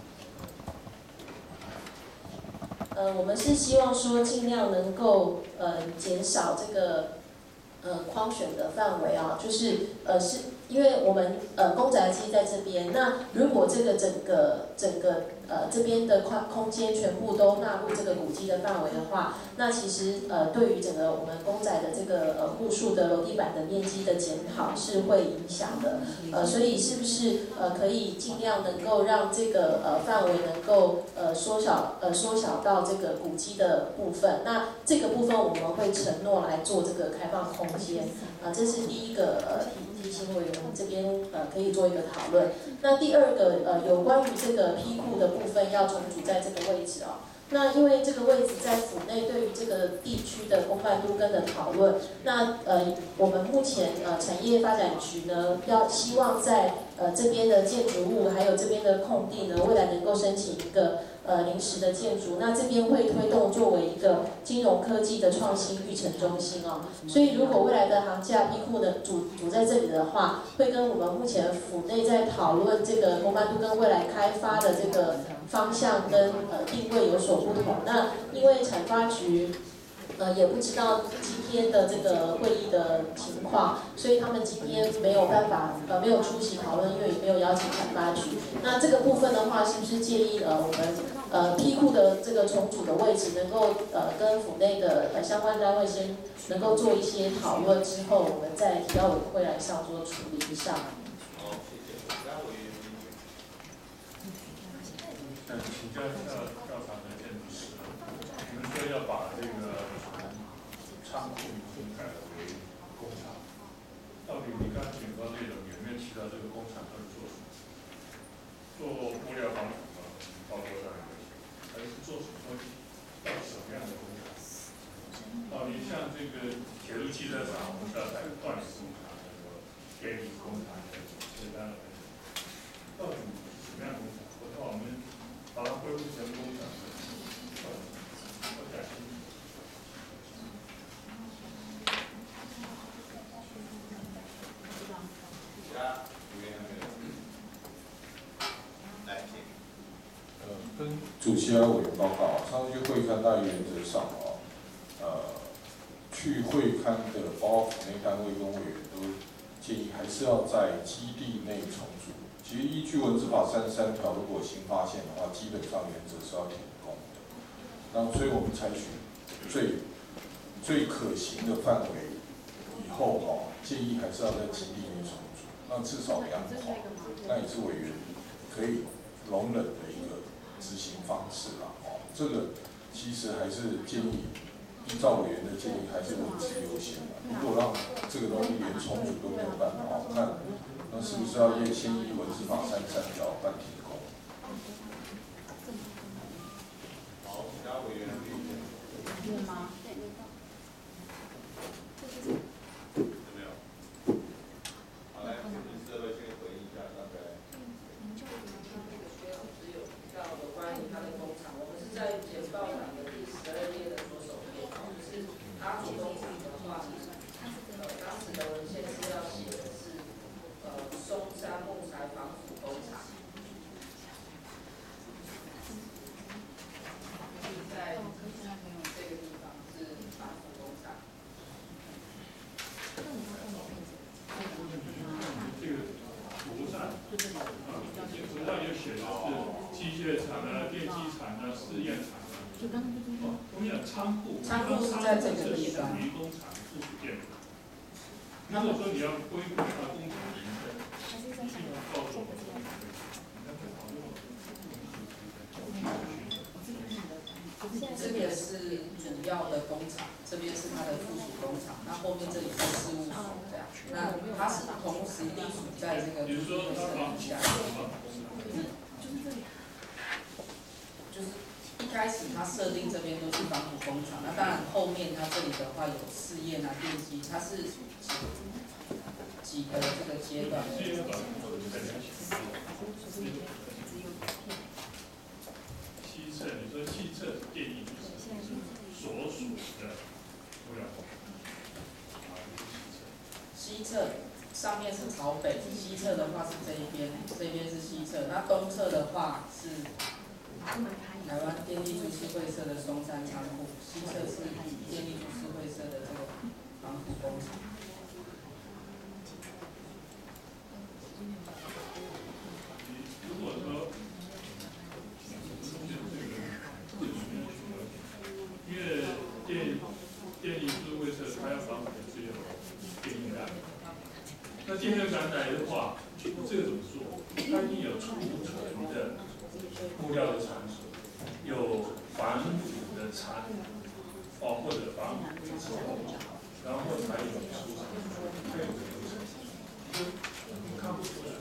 呃，我们是希望说尽量能够呃减少这个呃框选的范围啊，就是呃是因为我们呃公宅基在这边，那如果这个整个整个呃这边的空空间全部都纳入这个古迹的范围的话，那其实呃对于整个我们公宅的这个呃户数的楼地板的面积的检讨是会影响的，呃所以是不是呃可以尽量能够让这个呃范围能够呃缩小呃缩小到这个古迹的部分，那这个部分我们会承诺来做这个开放空间，啊、呃、这是第一个呃提提醒委员这边呃可以做一个讨论。那第二个呃有关于这个批库的部分要重组在这个位置哦。那因为这个位置在府内对于这个地区的公办都更的讨论，那呃我们目前呃产业发展局呢要希望在呃这边的建筑物还有这边的空地呢，未来能够申请一个呃临时的建筑，那这边会推动作为一个金融科技的创新育成中心哦。所以如果未来的行价批库呢组组在这里的话，会跟我们目前府内在讨论这个公办都更未来开发的这个方向跟呃定位有所不同。那因为产发局呃也不知道今天的这个会议的情况，所以他们今天没有办法呃没有出席讨论，因为也没有邀请产发局。那这个部分的话，是不是建议呃我们呃批库的这个重组的位置，能够呃跟府内的呃相关单位先能够做一些讨论之后，我们再提到委员会来上做处理一下。 好，谢谢。三委员。 呃，请教一下调查的建筑师，你们说要把这个仓库改为工厂，到底你刚才简报内容有没有提到这个工厂要做什么？做布料钢厂吗？包括上面，还是做什么东西？到底什么样的工厂？哦，你像这个铁路汽车厂，我们知道在锻冶工厂、那个电力工厂、其他的，到底什么样的工厂？我说我们。把它恢复成工厂，我感兴趣。 其他委员还没有？来，请。 呃，跟主席还有委员报告，上次去会勘大约原则上哦，呃，去会勘的包括府内单位跟委员都建议还是要在基地内重组。其实依据文资法三十三条，如果有新发现的话，基本上原则是要停工的。那所以我们采取最最可行的范围，以后哦，建议还是要在基地内重组，那至少两年，那也是委员可以容忍的一个执行方式啦。哦，这个其实还是建议依照委员的建议，还是文资优先的。如果让这个东西连重组都没有办法，那那是不是要先依文资法三十三条办停工？ 好，其他委员有吗？有没有？好，来，建筑师会先回应一下刚才。 薛老师有提到有关于他的工厂，我们是在简报栏的第十二页的左手边，就是他主工厂的话，呃，当时的文献是要写的是。呃，松山木材防腐工厂，在这个地方是防腐工厂。 这个图上，图上就写的是机械厂啊、电机厂啊、试验厂啊， 哦，我们讲仓库， 仓库是在这个地方。 属于工厂附属建筑。如果说你要规划到工厂名称，告诉我们。 这边是主要的工厂，这边是它的附属工厂，那后面这里是事务所这样。那它是同时隶属在这个土地公司底下。嗯，就是一开始它设定这边都是防腐工厂，那当然后面它这里的话有试验啊、电机，它是几个这个阶段。 汽车，你说汽车电力所属的污染物。 西侧上面是朝北，西侧的话是这一边，这边是西侧。那东侧的话是台湾电力株式会社的松山仓库，西侧是电力株式会社的这个防腐工厂。 如果说因为电电力株式会社它要防腐的只有电线杆，那电线杆来的话，这个怎么做？它一定有储存的木料的场所，有防腐的产哦或者防腐的之后，然后才有出厂，才有流程，就看不出来。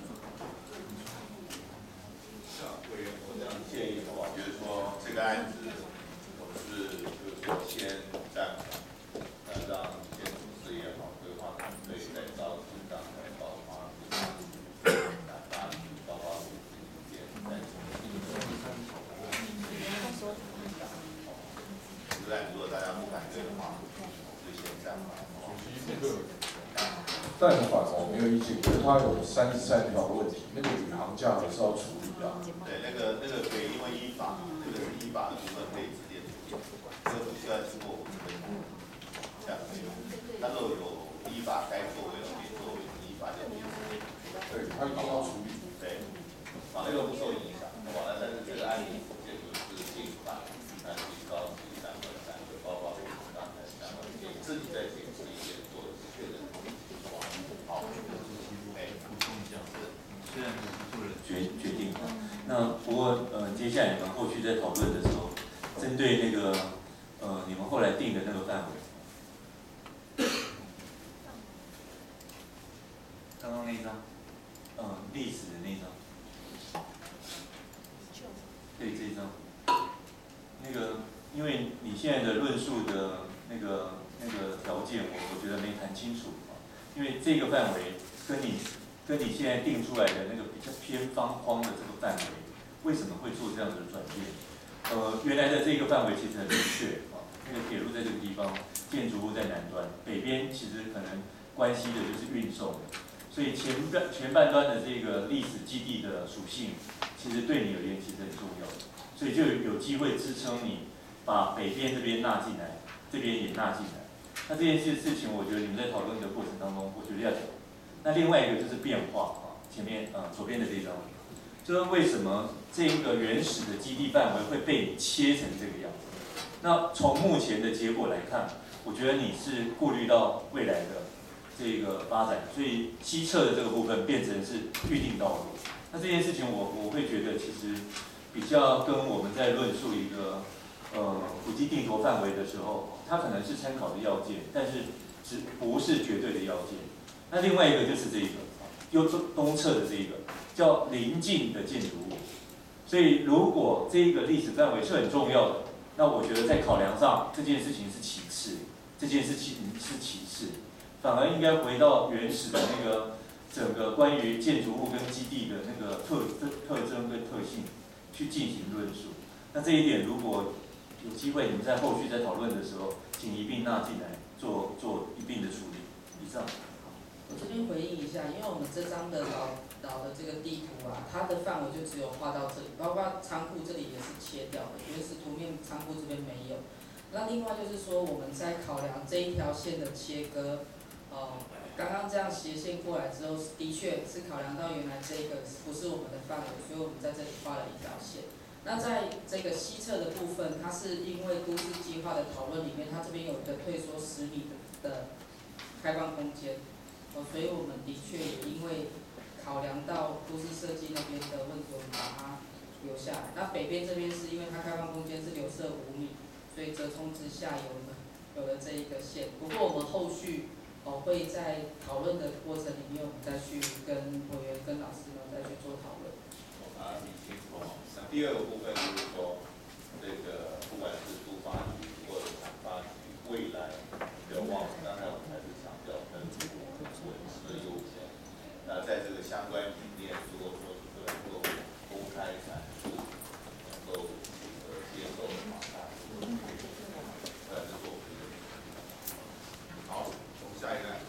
委员，我这样建议的话，就是说这个案子，我们是就是说先暂缓，那让建筑师也好，规划团队在招新章来爆发，那把爆发五间再重新的这个案子如果大家不反对的话，就先暂缓。 这个暂缓我没有意见，可是它有三十三条问题，那个宇航价还是要处理的。 对，那个那个可以，因为依法，这个是依法的部分可以直接处理，这个不需要经过我们这边这样子。他如果有依法该作为的可以作为，依法就可以。 对，他一定要处理。 对，法律不受影响，好吧？但是这个案例建筑是刑法，那提高第三个三个，包括我们刚才讲的，你自己在检视一些做确认。好，哎，补充一下，虽然做了决决定啊。那不过呃，接下来你们后续在讨论的时候，针对那个呃你们后来定的那个范围，刚刚那一张，嗯、呃，历史的那一张，对这一张，那个因为你现在的论述的那个那个条件，我我觉得没谈清楚啊，因为这个范围跟你。跟你现在定出来的那个比较偏方框的这个范围，为什么会做这样子的转变？呃，原来的这个范围其实很明确啊，那个铁路在这个地方，建筑物在南端，北边其实可能关系的就是运送，所以前半前半端的这个历史基地的属性，其实对你而言其实很重要的，所以就有机会支撑你把北边这边纳进来，这边也纳进来。那这件事事情，我觉得你们在讨论的过程当中，我觉得要讲。那另外一个就是变化啊，前面啊左边的这张，就是为什么这个原始的基地范围会被你切成这个样子？那从目前的结果来看，我觉得你是顾虑到未来的这个发展，所以西侧的这个部分变成是预定道路。那这件事情我我会觉得其实比较跟我们在论述一个呃土地定夺范围的时候，它可能是参考的要件，但是只不是绝对的要件。那另外一个就是这个，右东侧的这个叫邻近的建筑物，所以如果这个历史范围是很重要的，那我觉得在考量上这件事情是其次，这件事情是其次，反而应该回到原始的那个整个关于建筑物跟基地的那个特特特征跟特性去进行论述。那这一点如果有机会你们在后续在讨论的时候，请一并纳进来做做一并的处理。以上。 我这边回应一下，因为我们这张的老老的这个地图啊，它的范围就只有画到这里，包括仓库这里也是切掉的，原始图面仓库这边没有。那另外就是说，我们在考量这一条线的切割，哦、呃，刚刚这样斜线过来之后，的确是考量到原来这个不是我们的范围，所以我们在这里画了一条线。 那在这个西侧的部分，它是因为都市计划的讨论里面，它这边有一个退缩十米的开放空间，哦，所以我们的确也因为考量到都市设计那边的问题，我们把它留下来。那北边这边是因为它开放空间是留设五米，所以折冲之下有了有了这一个线。不过我们后续哦会在讨论的过程里面，我们再去跟委员跟老师们再去做讨论。 我把它理清楚。那第二个部分就是说，这个不管是都发局或者产发局，未来不要忘了，刚才我们还是强调跟文字的优先。那在这个相关理念，如果说是能够公开阐述，能够这个接受的话，那呃这是我们的。好，我们下一个。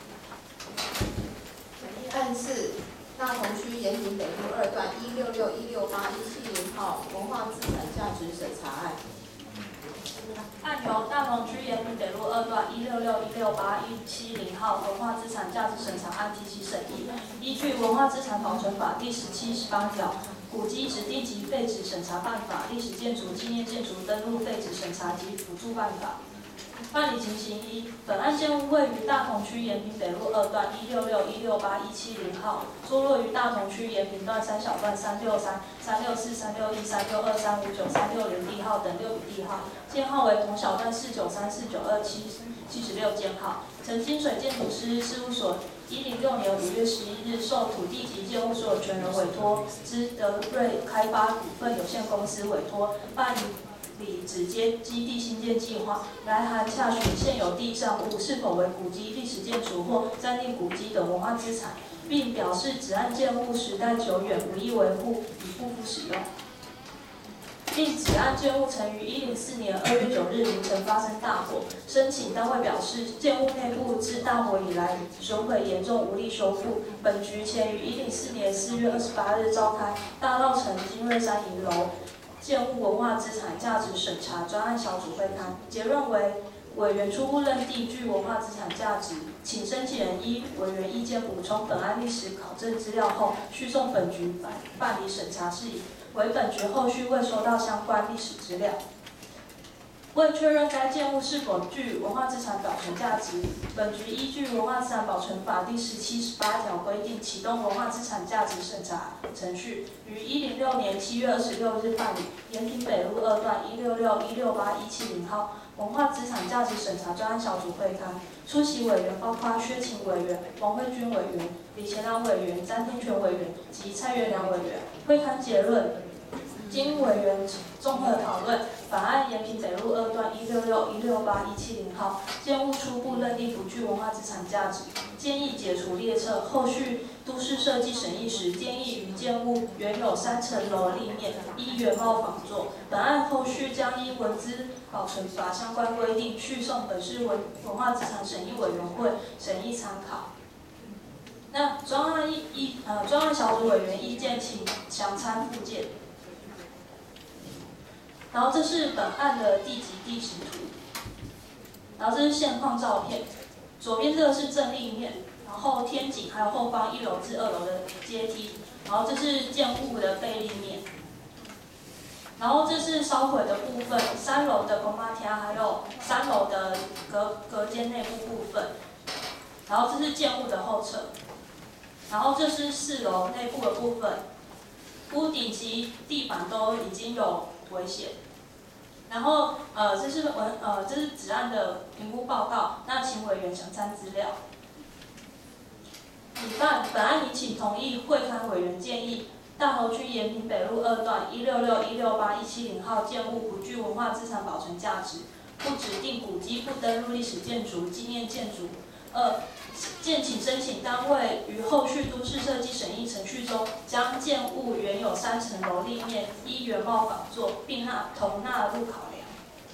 案是大同区延平北路二段一六六一六八一七零号文化资产价值审查案。 案由大同区延平北路二段一六六一六八一七零号文化资产价值审查案提起审议，依据《文化资产保存法》第十七、十八条、古迹指定及废止审查办法、历史建筑、纪念建筑登录废止审查及辅助办法。办理情形一，本案建物位于大同区延平北路二段一六六一六八一七零号，坐落于大同区延平段三小段三六三、三六四、三六一、三六二、三五九、三六零地号等六笔地号，建号为同小段四九三、四九二、七七十六间号。陈金水建筑师事务所一零六年五月十一日受土地及建物所有权人委托之德瑞开发股份有限公司委托办理。里指接基地新建计划，来函洽询现有地上物是否为古迹、历史建筑或战地古迹等文化资产，并表示此案建物时代久远，无意维护，已不敷使用。并此案建物曾于一零四年二月九日凌晨发生大火，申请单位表示建物内部自大火以来损毁严重，无力修复。本局前于一零四年四月二十八日召开大稻埕金瑞山银楼建物文化资产价值审查专案小组会刊，结论为委员初步认定具文化资产价值，请申请人依委员意见补充本案历史考证资料后，续送本局办办理审查事宜。为本局后续未收到相关历史资料。为确认该建物是否具文化资产保存价值，本局依据《文化资产保存法》第十七、十八条规定，启动文化资产价值审查程序，于一零六年七月二十六日办理延平北路二段一六六一六八一七零号文化资产价值审查专案小组会刊。出席委员包括薛勤委员、王慧君委员、李贤良委员、詹天全委员及蔡月良委员。会刊结论。经委员综合讨论，本案延平北路二段一六六一六八一七零号建物初步认定不具文化资产价值，建议解除列册。后续都市设计审议时，建议于建物原有三层楼立面依原貌仿作。本案后续将依文资保存法相关规定，续送本市文文化资产审议委员会审议参考。那专案意意呃专案小组委员意见，请详参附件。然后这是本案的地籍地形图，然后这是现况照片，左边这个是正立面，然后天井还有后方一楼至二楼的阶梯，然后这是建物的背立面，然后这是烧毁的部分，三楼的公妈厅还有三楼的隔隔间内部部分，然后这是建物的后侧，然后这是四楼内部的部分，屋顶及地板都已经有危险。然后呃，这是文呃，这是此案的评估报告，那请委员详参资料。乙办本案已请同意会刊委员建议，大头区延平北路二段一六六一六八一七零号建物不具文化资产保存价值，不指定古迹，不登录历史建筑、纪念建筑。二建请申请单位于后续都市设计审议程序中，将建物原有三层楼立面依原貌仿作，并纳同纳入考量。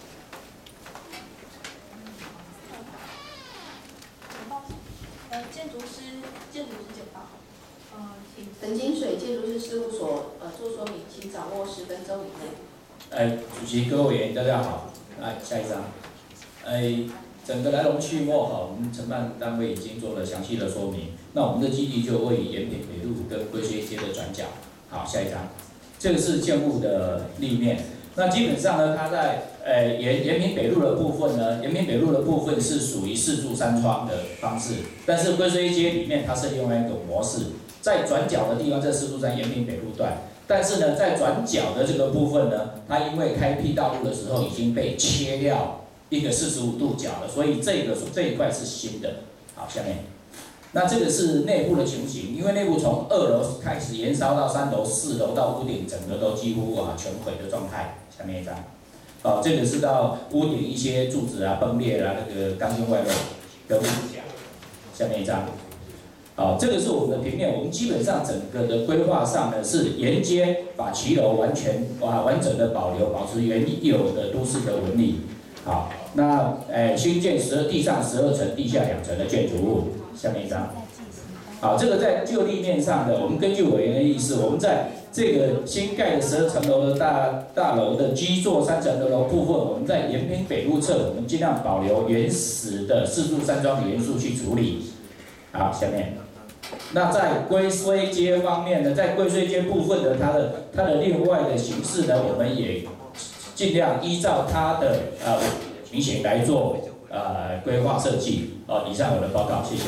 呃，建筑师建筑师简报。呃，请陈金水建筑师事务所呃做说明，请掌握十分钟以内。 哎，主席各位委员大家好。来下一张。哎。整个来龙去脉哈，我们承办单位已经做了详细的说明。那我们的基地就位于延平北路跟龟薛街的转角。好，下一张。 这个是建物的立面。那基本上呢，它在呃延延平北路的部分呢，延平北路的部分是属于四柱三窗的方式，但是龟虽街里面它是另外一种模式，在转角的地方这四柱三延平北路段，但是呢，在转角的这个部分呢，它因为开辟道路的时候已经被切掉一个四十五度角了，所以这个这一块是新的。好，下面。那这个是内部的情形，因为内部从二楼开始延烧到三楼、四楼到屋顶，整个都几乎啊全毁的状态。下面一张，好、哦，这个是到屋顶一些柱子啊崩裂啊，那个钢筋外露的物甲。下面一张，好、哦，这个是我们的平面，我们基本上整个的规划上呢是沿街把骑楼完全啊完整的保留，保持原有的都市的纹理。好，那诶新建十二地上十二层、地下两层的建筑物。下面一张，好，这个在就立面上的，我们根据委员的意思，我们在这个新盖的十二层楼的大大楼的基座三层楼的部分，我们在延平北路侧，我们尽量保留原始的四柱三桩的元素去处理。好，下面，那在龟虽街方面呢，在龟虽街部分的它的它的另外的形式呢，我们也尽量依照它的呃情形来做。呃，规划设计哦，以上我的报告，谢谢。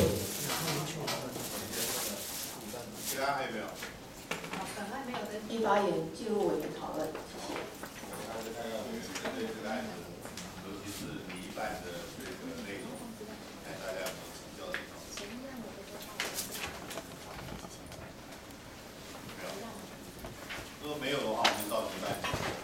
其他还有没有？ 本案没有登记发言，记录委员讨论，谢谢。 我们看到委员针对这个案子，尤其是第一半的这个内容，看大家有没有请教的地方？没有。如果没有的话，我们就到一半。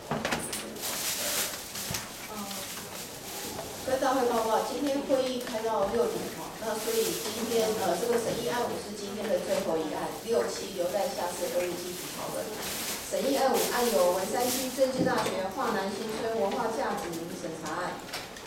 跟大会报告，今天会议开到六点哈，那所以今天呃这个审议案五是今天的最后一案，六七留在下次会议继续讨论。审议案五案有文山区政治大学华南新村文化价值审查案。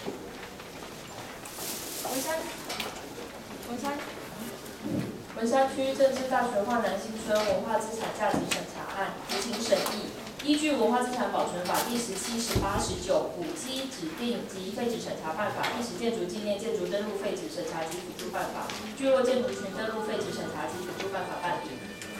文山，文山， 文山区政治大学华南新村文化资产价值审查案，提请审议。依据《文化资产保存法》第十七、十八、十九、古迹指定及废止审查办法、历史建筑纪念建筑登录废止审查及辅助办法、聚落建筑群登录废止审查及辅助办法办理。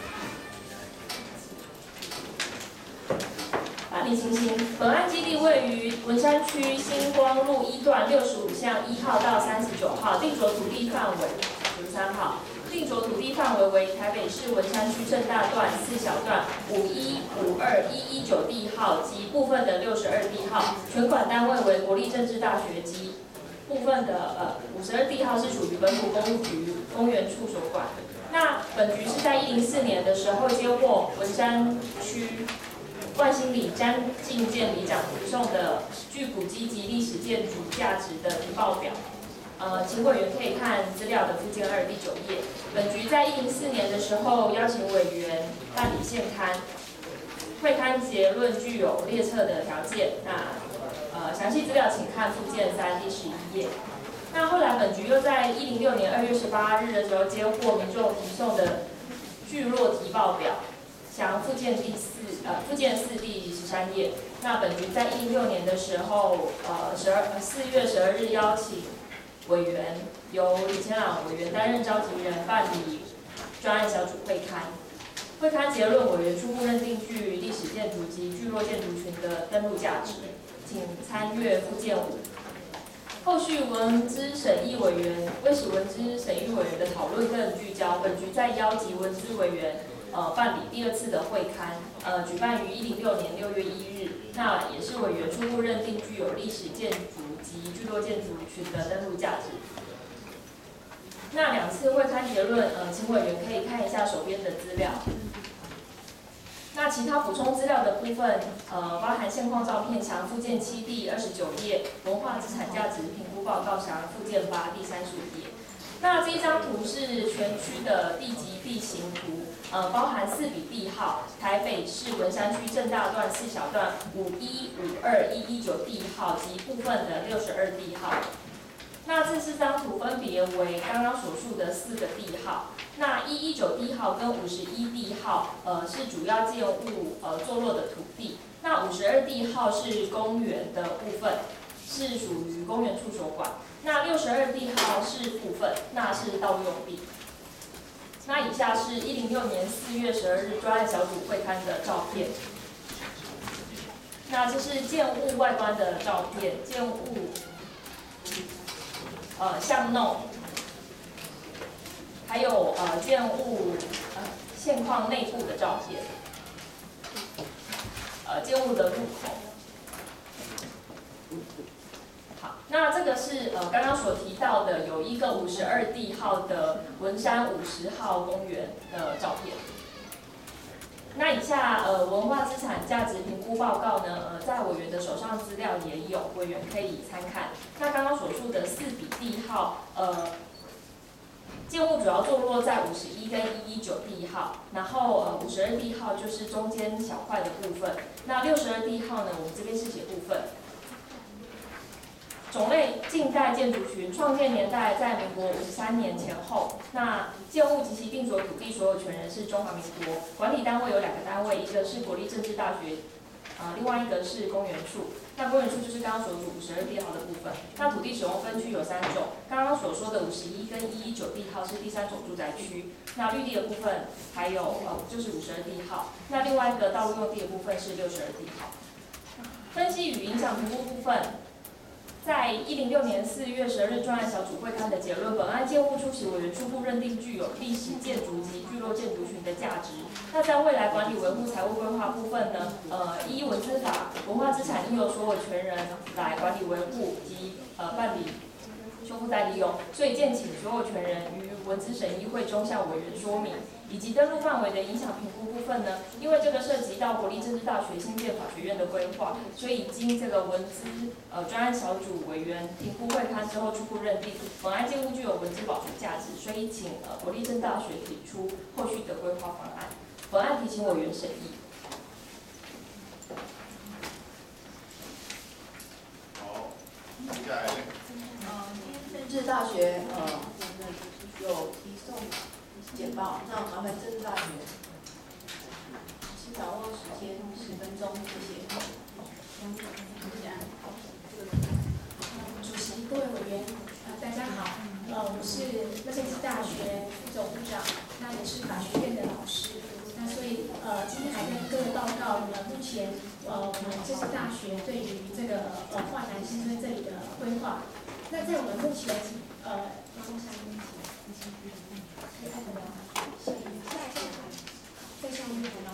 办理情形：本案基地位于文山区星光路一段六十五巷一号到三十九号，定着土地范围九十三号。定着土地范围为台北市文山区正大段四小段五一、五二、一一九地号及部分的六十二地号，全管单位为国立政治大学及部分的呃五十二地号是属于本土公务局公园处所管。那本局是在一零四年的时候接获文山区万兴里詹进建里长提送的具古迹及历史建筑价值的提报表。呃，请委员可以看资料的附件二第九页。本局在一零四年的时候邀请委员办理现刊，会刊结论具有列册的条件。那呃详细资料请看附件三第十一页。那后来本局又在一零六年二月十八日的时候接获民众提送的聚落提报表，详附件第四呃附件四第十三页。那本局在一零六年的时候，呃十二四月十二日邀请委员由李千朗委员担任召集人办理专案小组会刊，会刊结论委员初步认定具历史建筑及聚落建筑群的登录价值，请参阅附件五。后续文资审议委员为使文资审议委员的讨论更聚焦，本局再邀集文资委员呃办理第二次的会刊，呃举办于一零六年六月一日，那也是委员初步认定具有历史建筑及聚落建筑群的登录价值。那两次会刊结论，呃，请委员可以看一下手边的资料。那其他补充资料的部分，呃，包含现况照片详附件七第二十九页，文化资产价值评估报告详附件八第三十五页。那这一张图是全区的地级地形图，呃，包含四笔地号，台北市文山区正大段四小段五一、五二、一一九地号及部分的六十二地号。那这四张图分别为刚刚所述的四个地号。那一一九地号跟五十一地号，呃，是主要建物呃坐落的土地。那五十二地号是公园的部分，是属于公园处所管。那六十二地号是部分，那是道路用地。那以下是一零六年四月十二日专案小组会刊的照片。 那这是建物外观的照片，建物呃巷弄，还有呃建物呃现况内部的照片，呃建物的入口。好，那这个是呃刚刚所提到的有一个五十二地号的文山五十号公园的照片。那以下呃文化资产价值评估报告呢，呃在委员的手上资料也有，委员可以参看。那刚刚所述的四笔地号，呃，建物主要坐落在五十一跟一一九地号，然后呃五十二地号就是中间小块的部分。那六十二地号呢，我们这边是写部分。种类近代建筑群，创建年代在民国五十三年前后。那建物及其定所土地所有权人是中华民国，管理单位有两个单位，一个是国立政治大学，啊、呃，另外一个是公园处。那公园处就是刚刚所述五十二地号的部分。那土地使用分区有三种，刚刚所说的五十一跟一一九地号是第三种住宅区。那绿地的部分还有呃就是五十二地号。那另外一个道路用地的部分是六十二地号。分析与影响评估部分。在一零六年四月十二日专案小组会刊的结论，本案建物初期委员初步认定具有历史建筑及聚落建筑群的价值。那在未来管理维护财务规划部分呢，呃，依文资法，文化资产应由所有权人来管理维护及呃办理修复再利用，所以建请所有权人于文资审议会中向委员说明。以及登录范围的影响评估部分呢，因为这个涉及到国立政治大学新建法学院的规划，所以经这个文资呃专案小组委员评估会刊之后初步认定，本案建物具有文资保存价值，所以请呃国立政大学提出后续的规划方案。本案提请委员审议。 好，接下来呢？ 呃，政治大学呃有提送简报，那麻烦政治大学，请掌握时间十分钟，谢谢。 主席、各位委员，呃，大家好，呃，我是政治大学副总务长，那也是法学院的老师，那所以呃，今天来跟各位报告呃，目前呃我们政治大学对于这个呃华南新村这里的规划，那在我们目前呃，可以看得到吗？在上面有吗？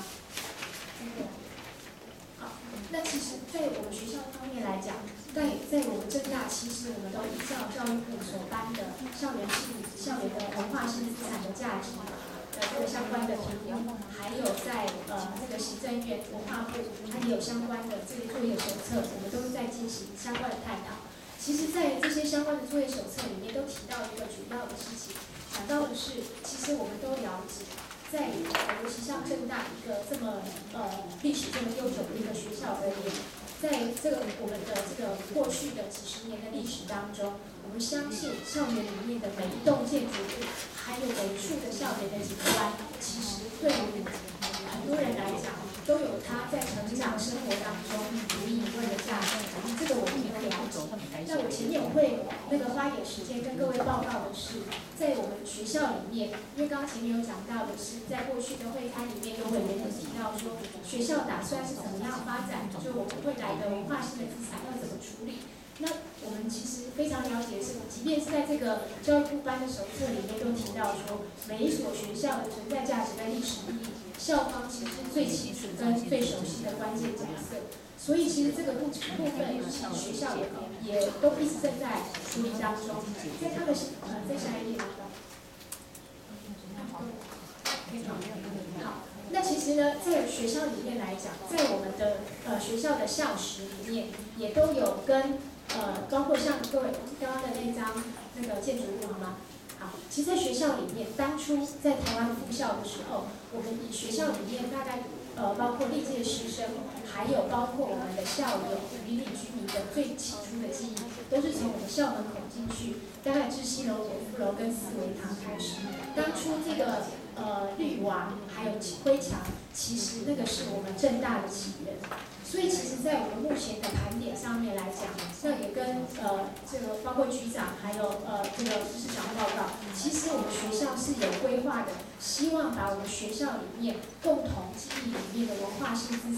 好，那其实，在我们学校方面来讲，在在我们政大，其实我们都依照教育部所颁的校园性、校园的文化性资产的价值的这个相关的评估，还有在呃这个行政院文化部，它也有相关的这个作业手册，我们都是在进行相关的探讨。其实，在这些相关的作业手册里面，都提到一个主要的事情。讲到的是，其实我们都了解，在尤其像政大一个这么呃历史这么悠久的一个学校而言，在这个我们的这个过去的几十年的历史当中，我们相信校园里面的每一栋建筑物，还有每一处的校园的景观，其实对于很多人来讲，都有它在成长生活当中独一无二的价值。这个我们也都了解。那我前面我会那个花一点时间跟各位报告的是，在我们学校里面，因为刚刚前面有讲到的是，在过去的会刊里面有委员有提到说，学校打算是怎么样发展，就我们未来的文化性的资产要怎么处理。那我们其实非常了解是，即便是在这个教育部颁的手册里面都提到说，每一所学校的存在价值跟历史意义，校方其实是最清楚跟最熟悉的关键角色。所以其实这个部部分，其实学校也也都一直正在处理当中。在他们呃，在下一页。好，那其实呢，在学校里面来讲，在我们的呃学校的校史里面，也都有跟呃，包括像各位刚刚的那张那个建筑物好吗？好，其实，在学校里面，当初在台湾复校的时候，我们以学校里面大概呃，包括历届师生，还有包括我们的校友、邻里居民的最起初的记忆，都是从我们校门口进去，大概至西楼、国父楼跟四维堂开始。当初这个呃绿瓦还有灰墙，其实那个是我们政大的起源。所以其实，在我们目前的盘点上面来讲，那也跟呃这个包括局长还有呃这个市长报告，其实我们学校是有规划的，希望把我们学校里面共同记忆里面的文化性资产，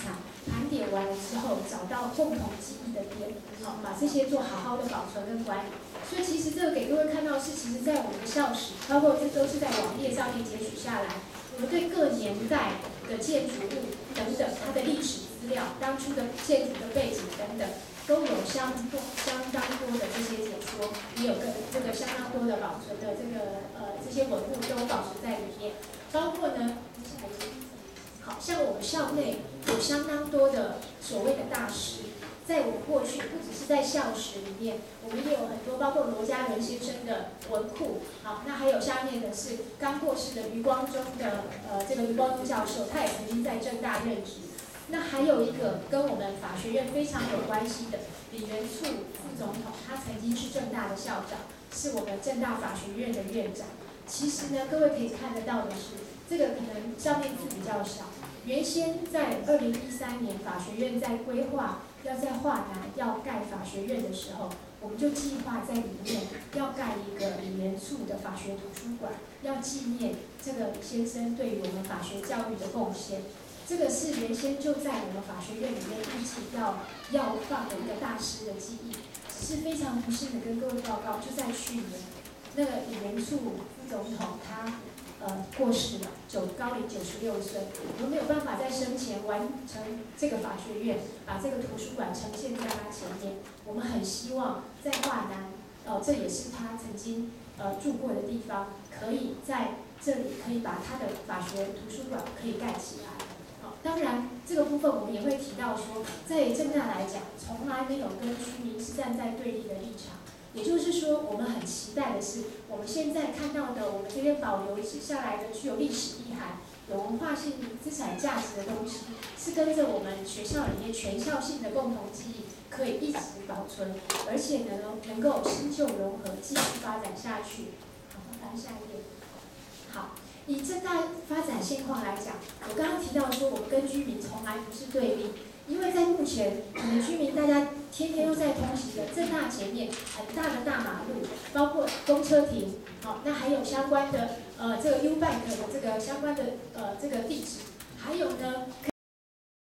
盘点完了之后，找到共同记忆的点，好，把这些做好好的保存跟管理。所以其实这个给各位看到是，其实在我们的校史，包括这都是在网页上面截取下来，我们对各年代的建筑物等等它的历史资料、当初的建筑的背景等等，都有相多相当多的这些解说，也有个这个相当多的保存的这个呃这些文物都保存在里面，包括呢，好像我们校内有相当多的所谓的大师。在我们过去，不只是在校史里面，我们也有很多，包括罗家伦先生的文库，好，那还有下面的是刚过世的余光中的呃这个余光中教授，他也曾经在政大任职。那还有一个跟我们法学院非常有关系的李元簇副总统，他曾经是政大的校长，是我们政大法学院的院长。其实呢，各位可以看得到的是，这个可能上面字比较小。原先在二零一三年，法学院在规划要在华南要盖法学院的时候，我们就计划在里面要盖一个李元簇的法学图书馆，要纪念这个李先生对于我们法学教育的贡献。这个是原先就在我们法学院里面预计要要放的一个大师的记忆，只是非常不幸的跟各位报告，就在去年，那个李元簇副总统他。呃，过世了，九高龄九十六岁，我们没有办法在生前完成这个法学院，把这个图书馆呈现在他前面。我们很希望在华南，呃，这也是他曾经呃住过的地方，可以在这里可以把他的法学图书馆可以盖起来。好，当然这个部分我们也会提到说，在政大来讲，从来没有跟居民是站在对立的立场。也就是说，我们很期待的是，我们现在看到的，我们这边保留下来的具有历史意涵、有文化性资产价值的东西，是跟着我们学校里面全校性的共同记忆，可以一直保存，而且呢，能够新旧融合，继续发展下去。好，翻下一页。好，以政大发展现况来讲，我刚刚提到说，我们跟居民从来不是对立。因为在目前，可能居民大家天天都在通行的政大前面很大的大马路，包括公车亭，好、哦，那还有相关的呃这个 U Bike 的这个相关的呃这个地址，还有呢。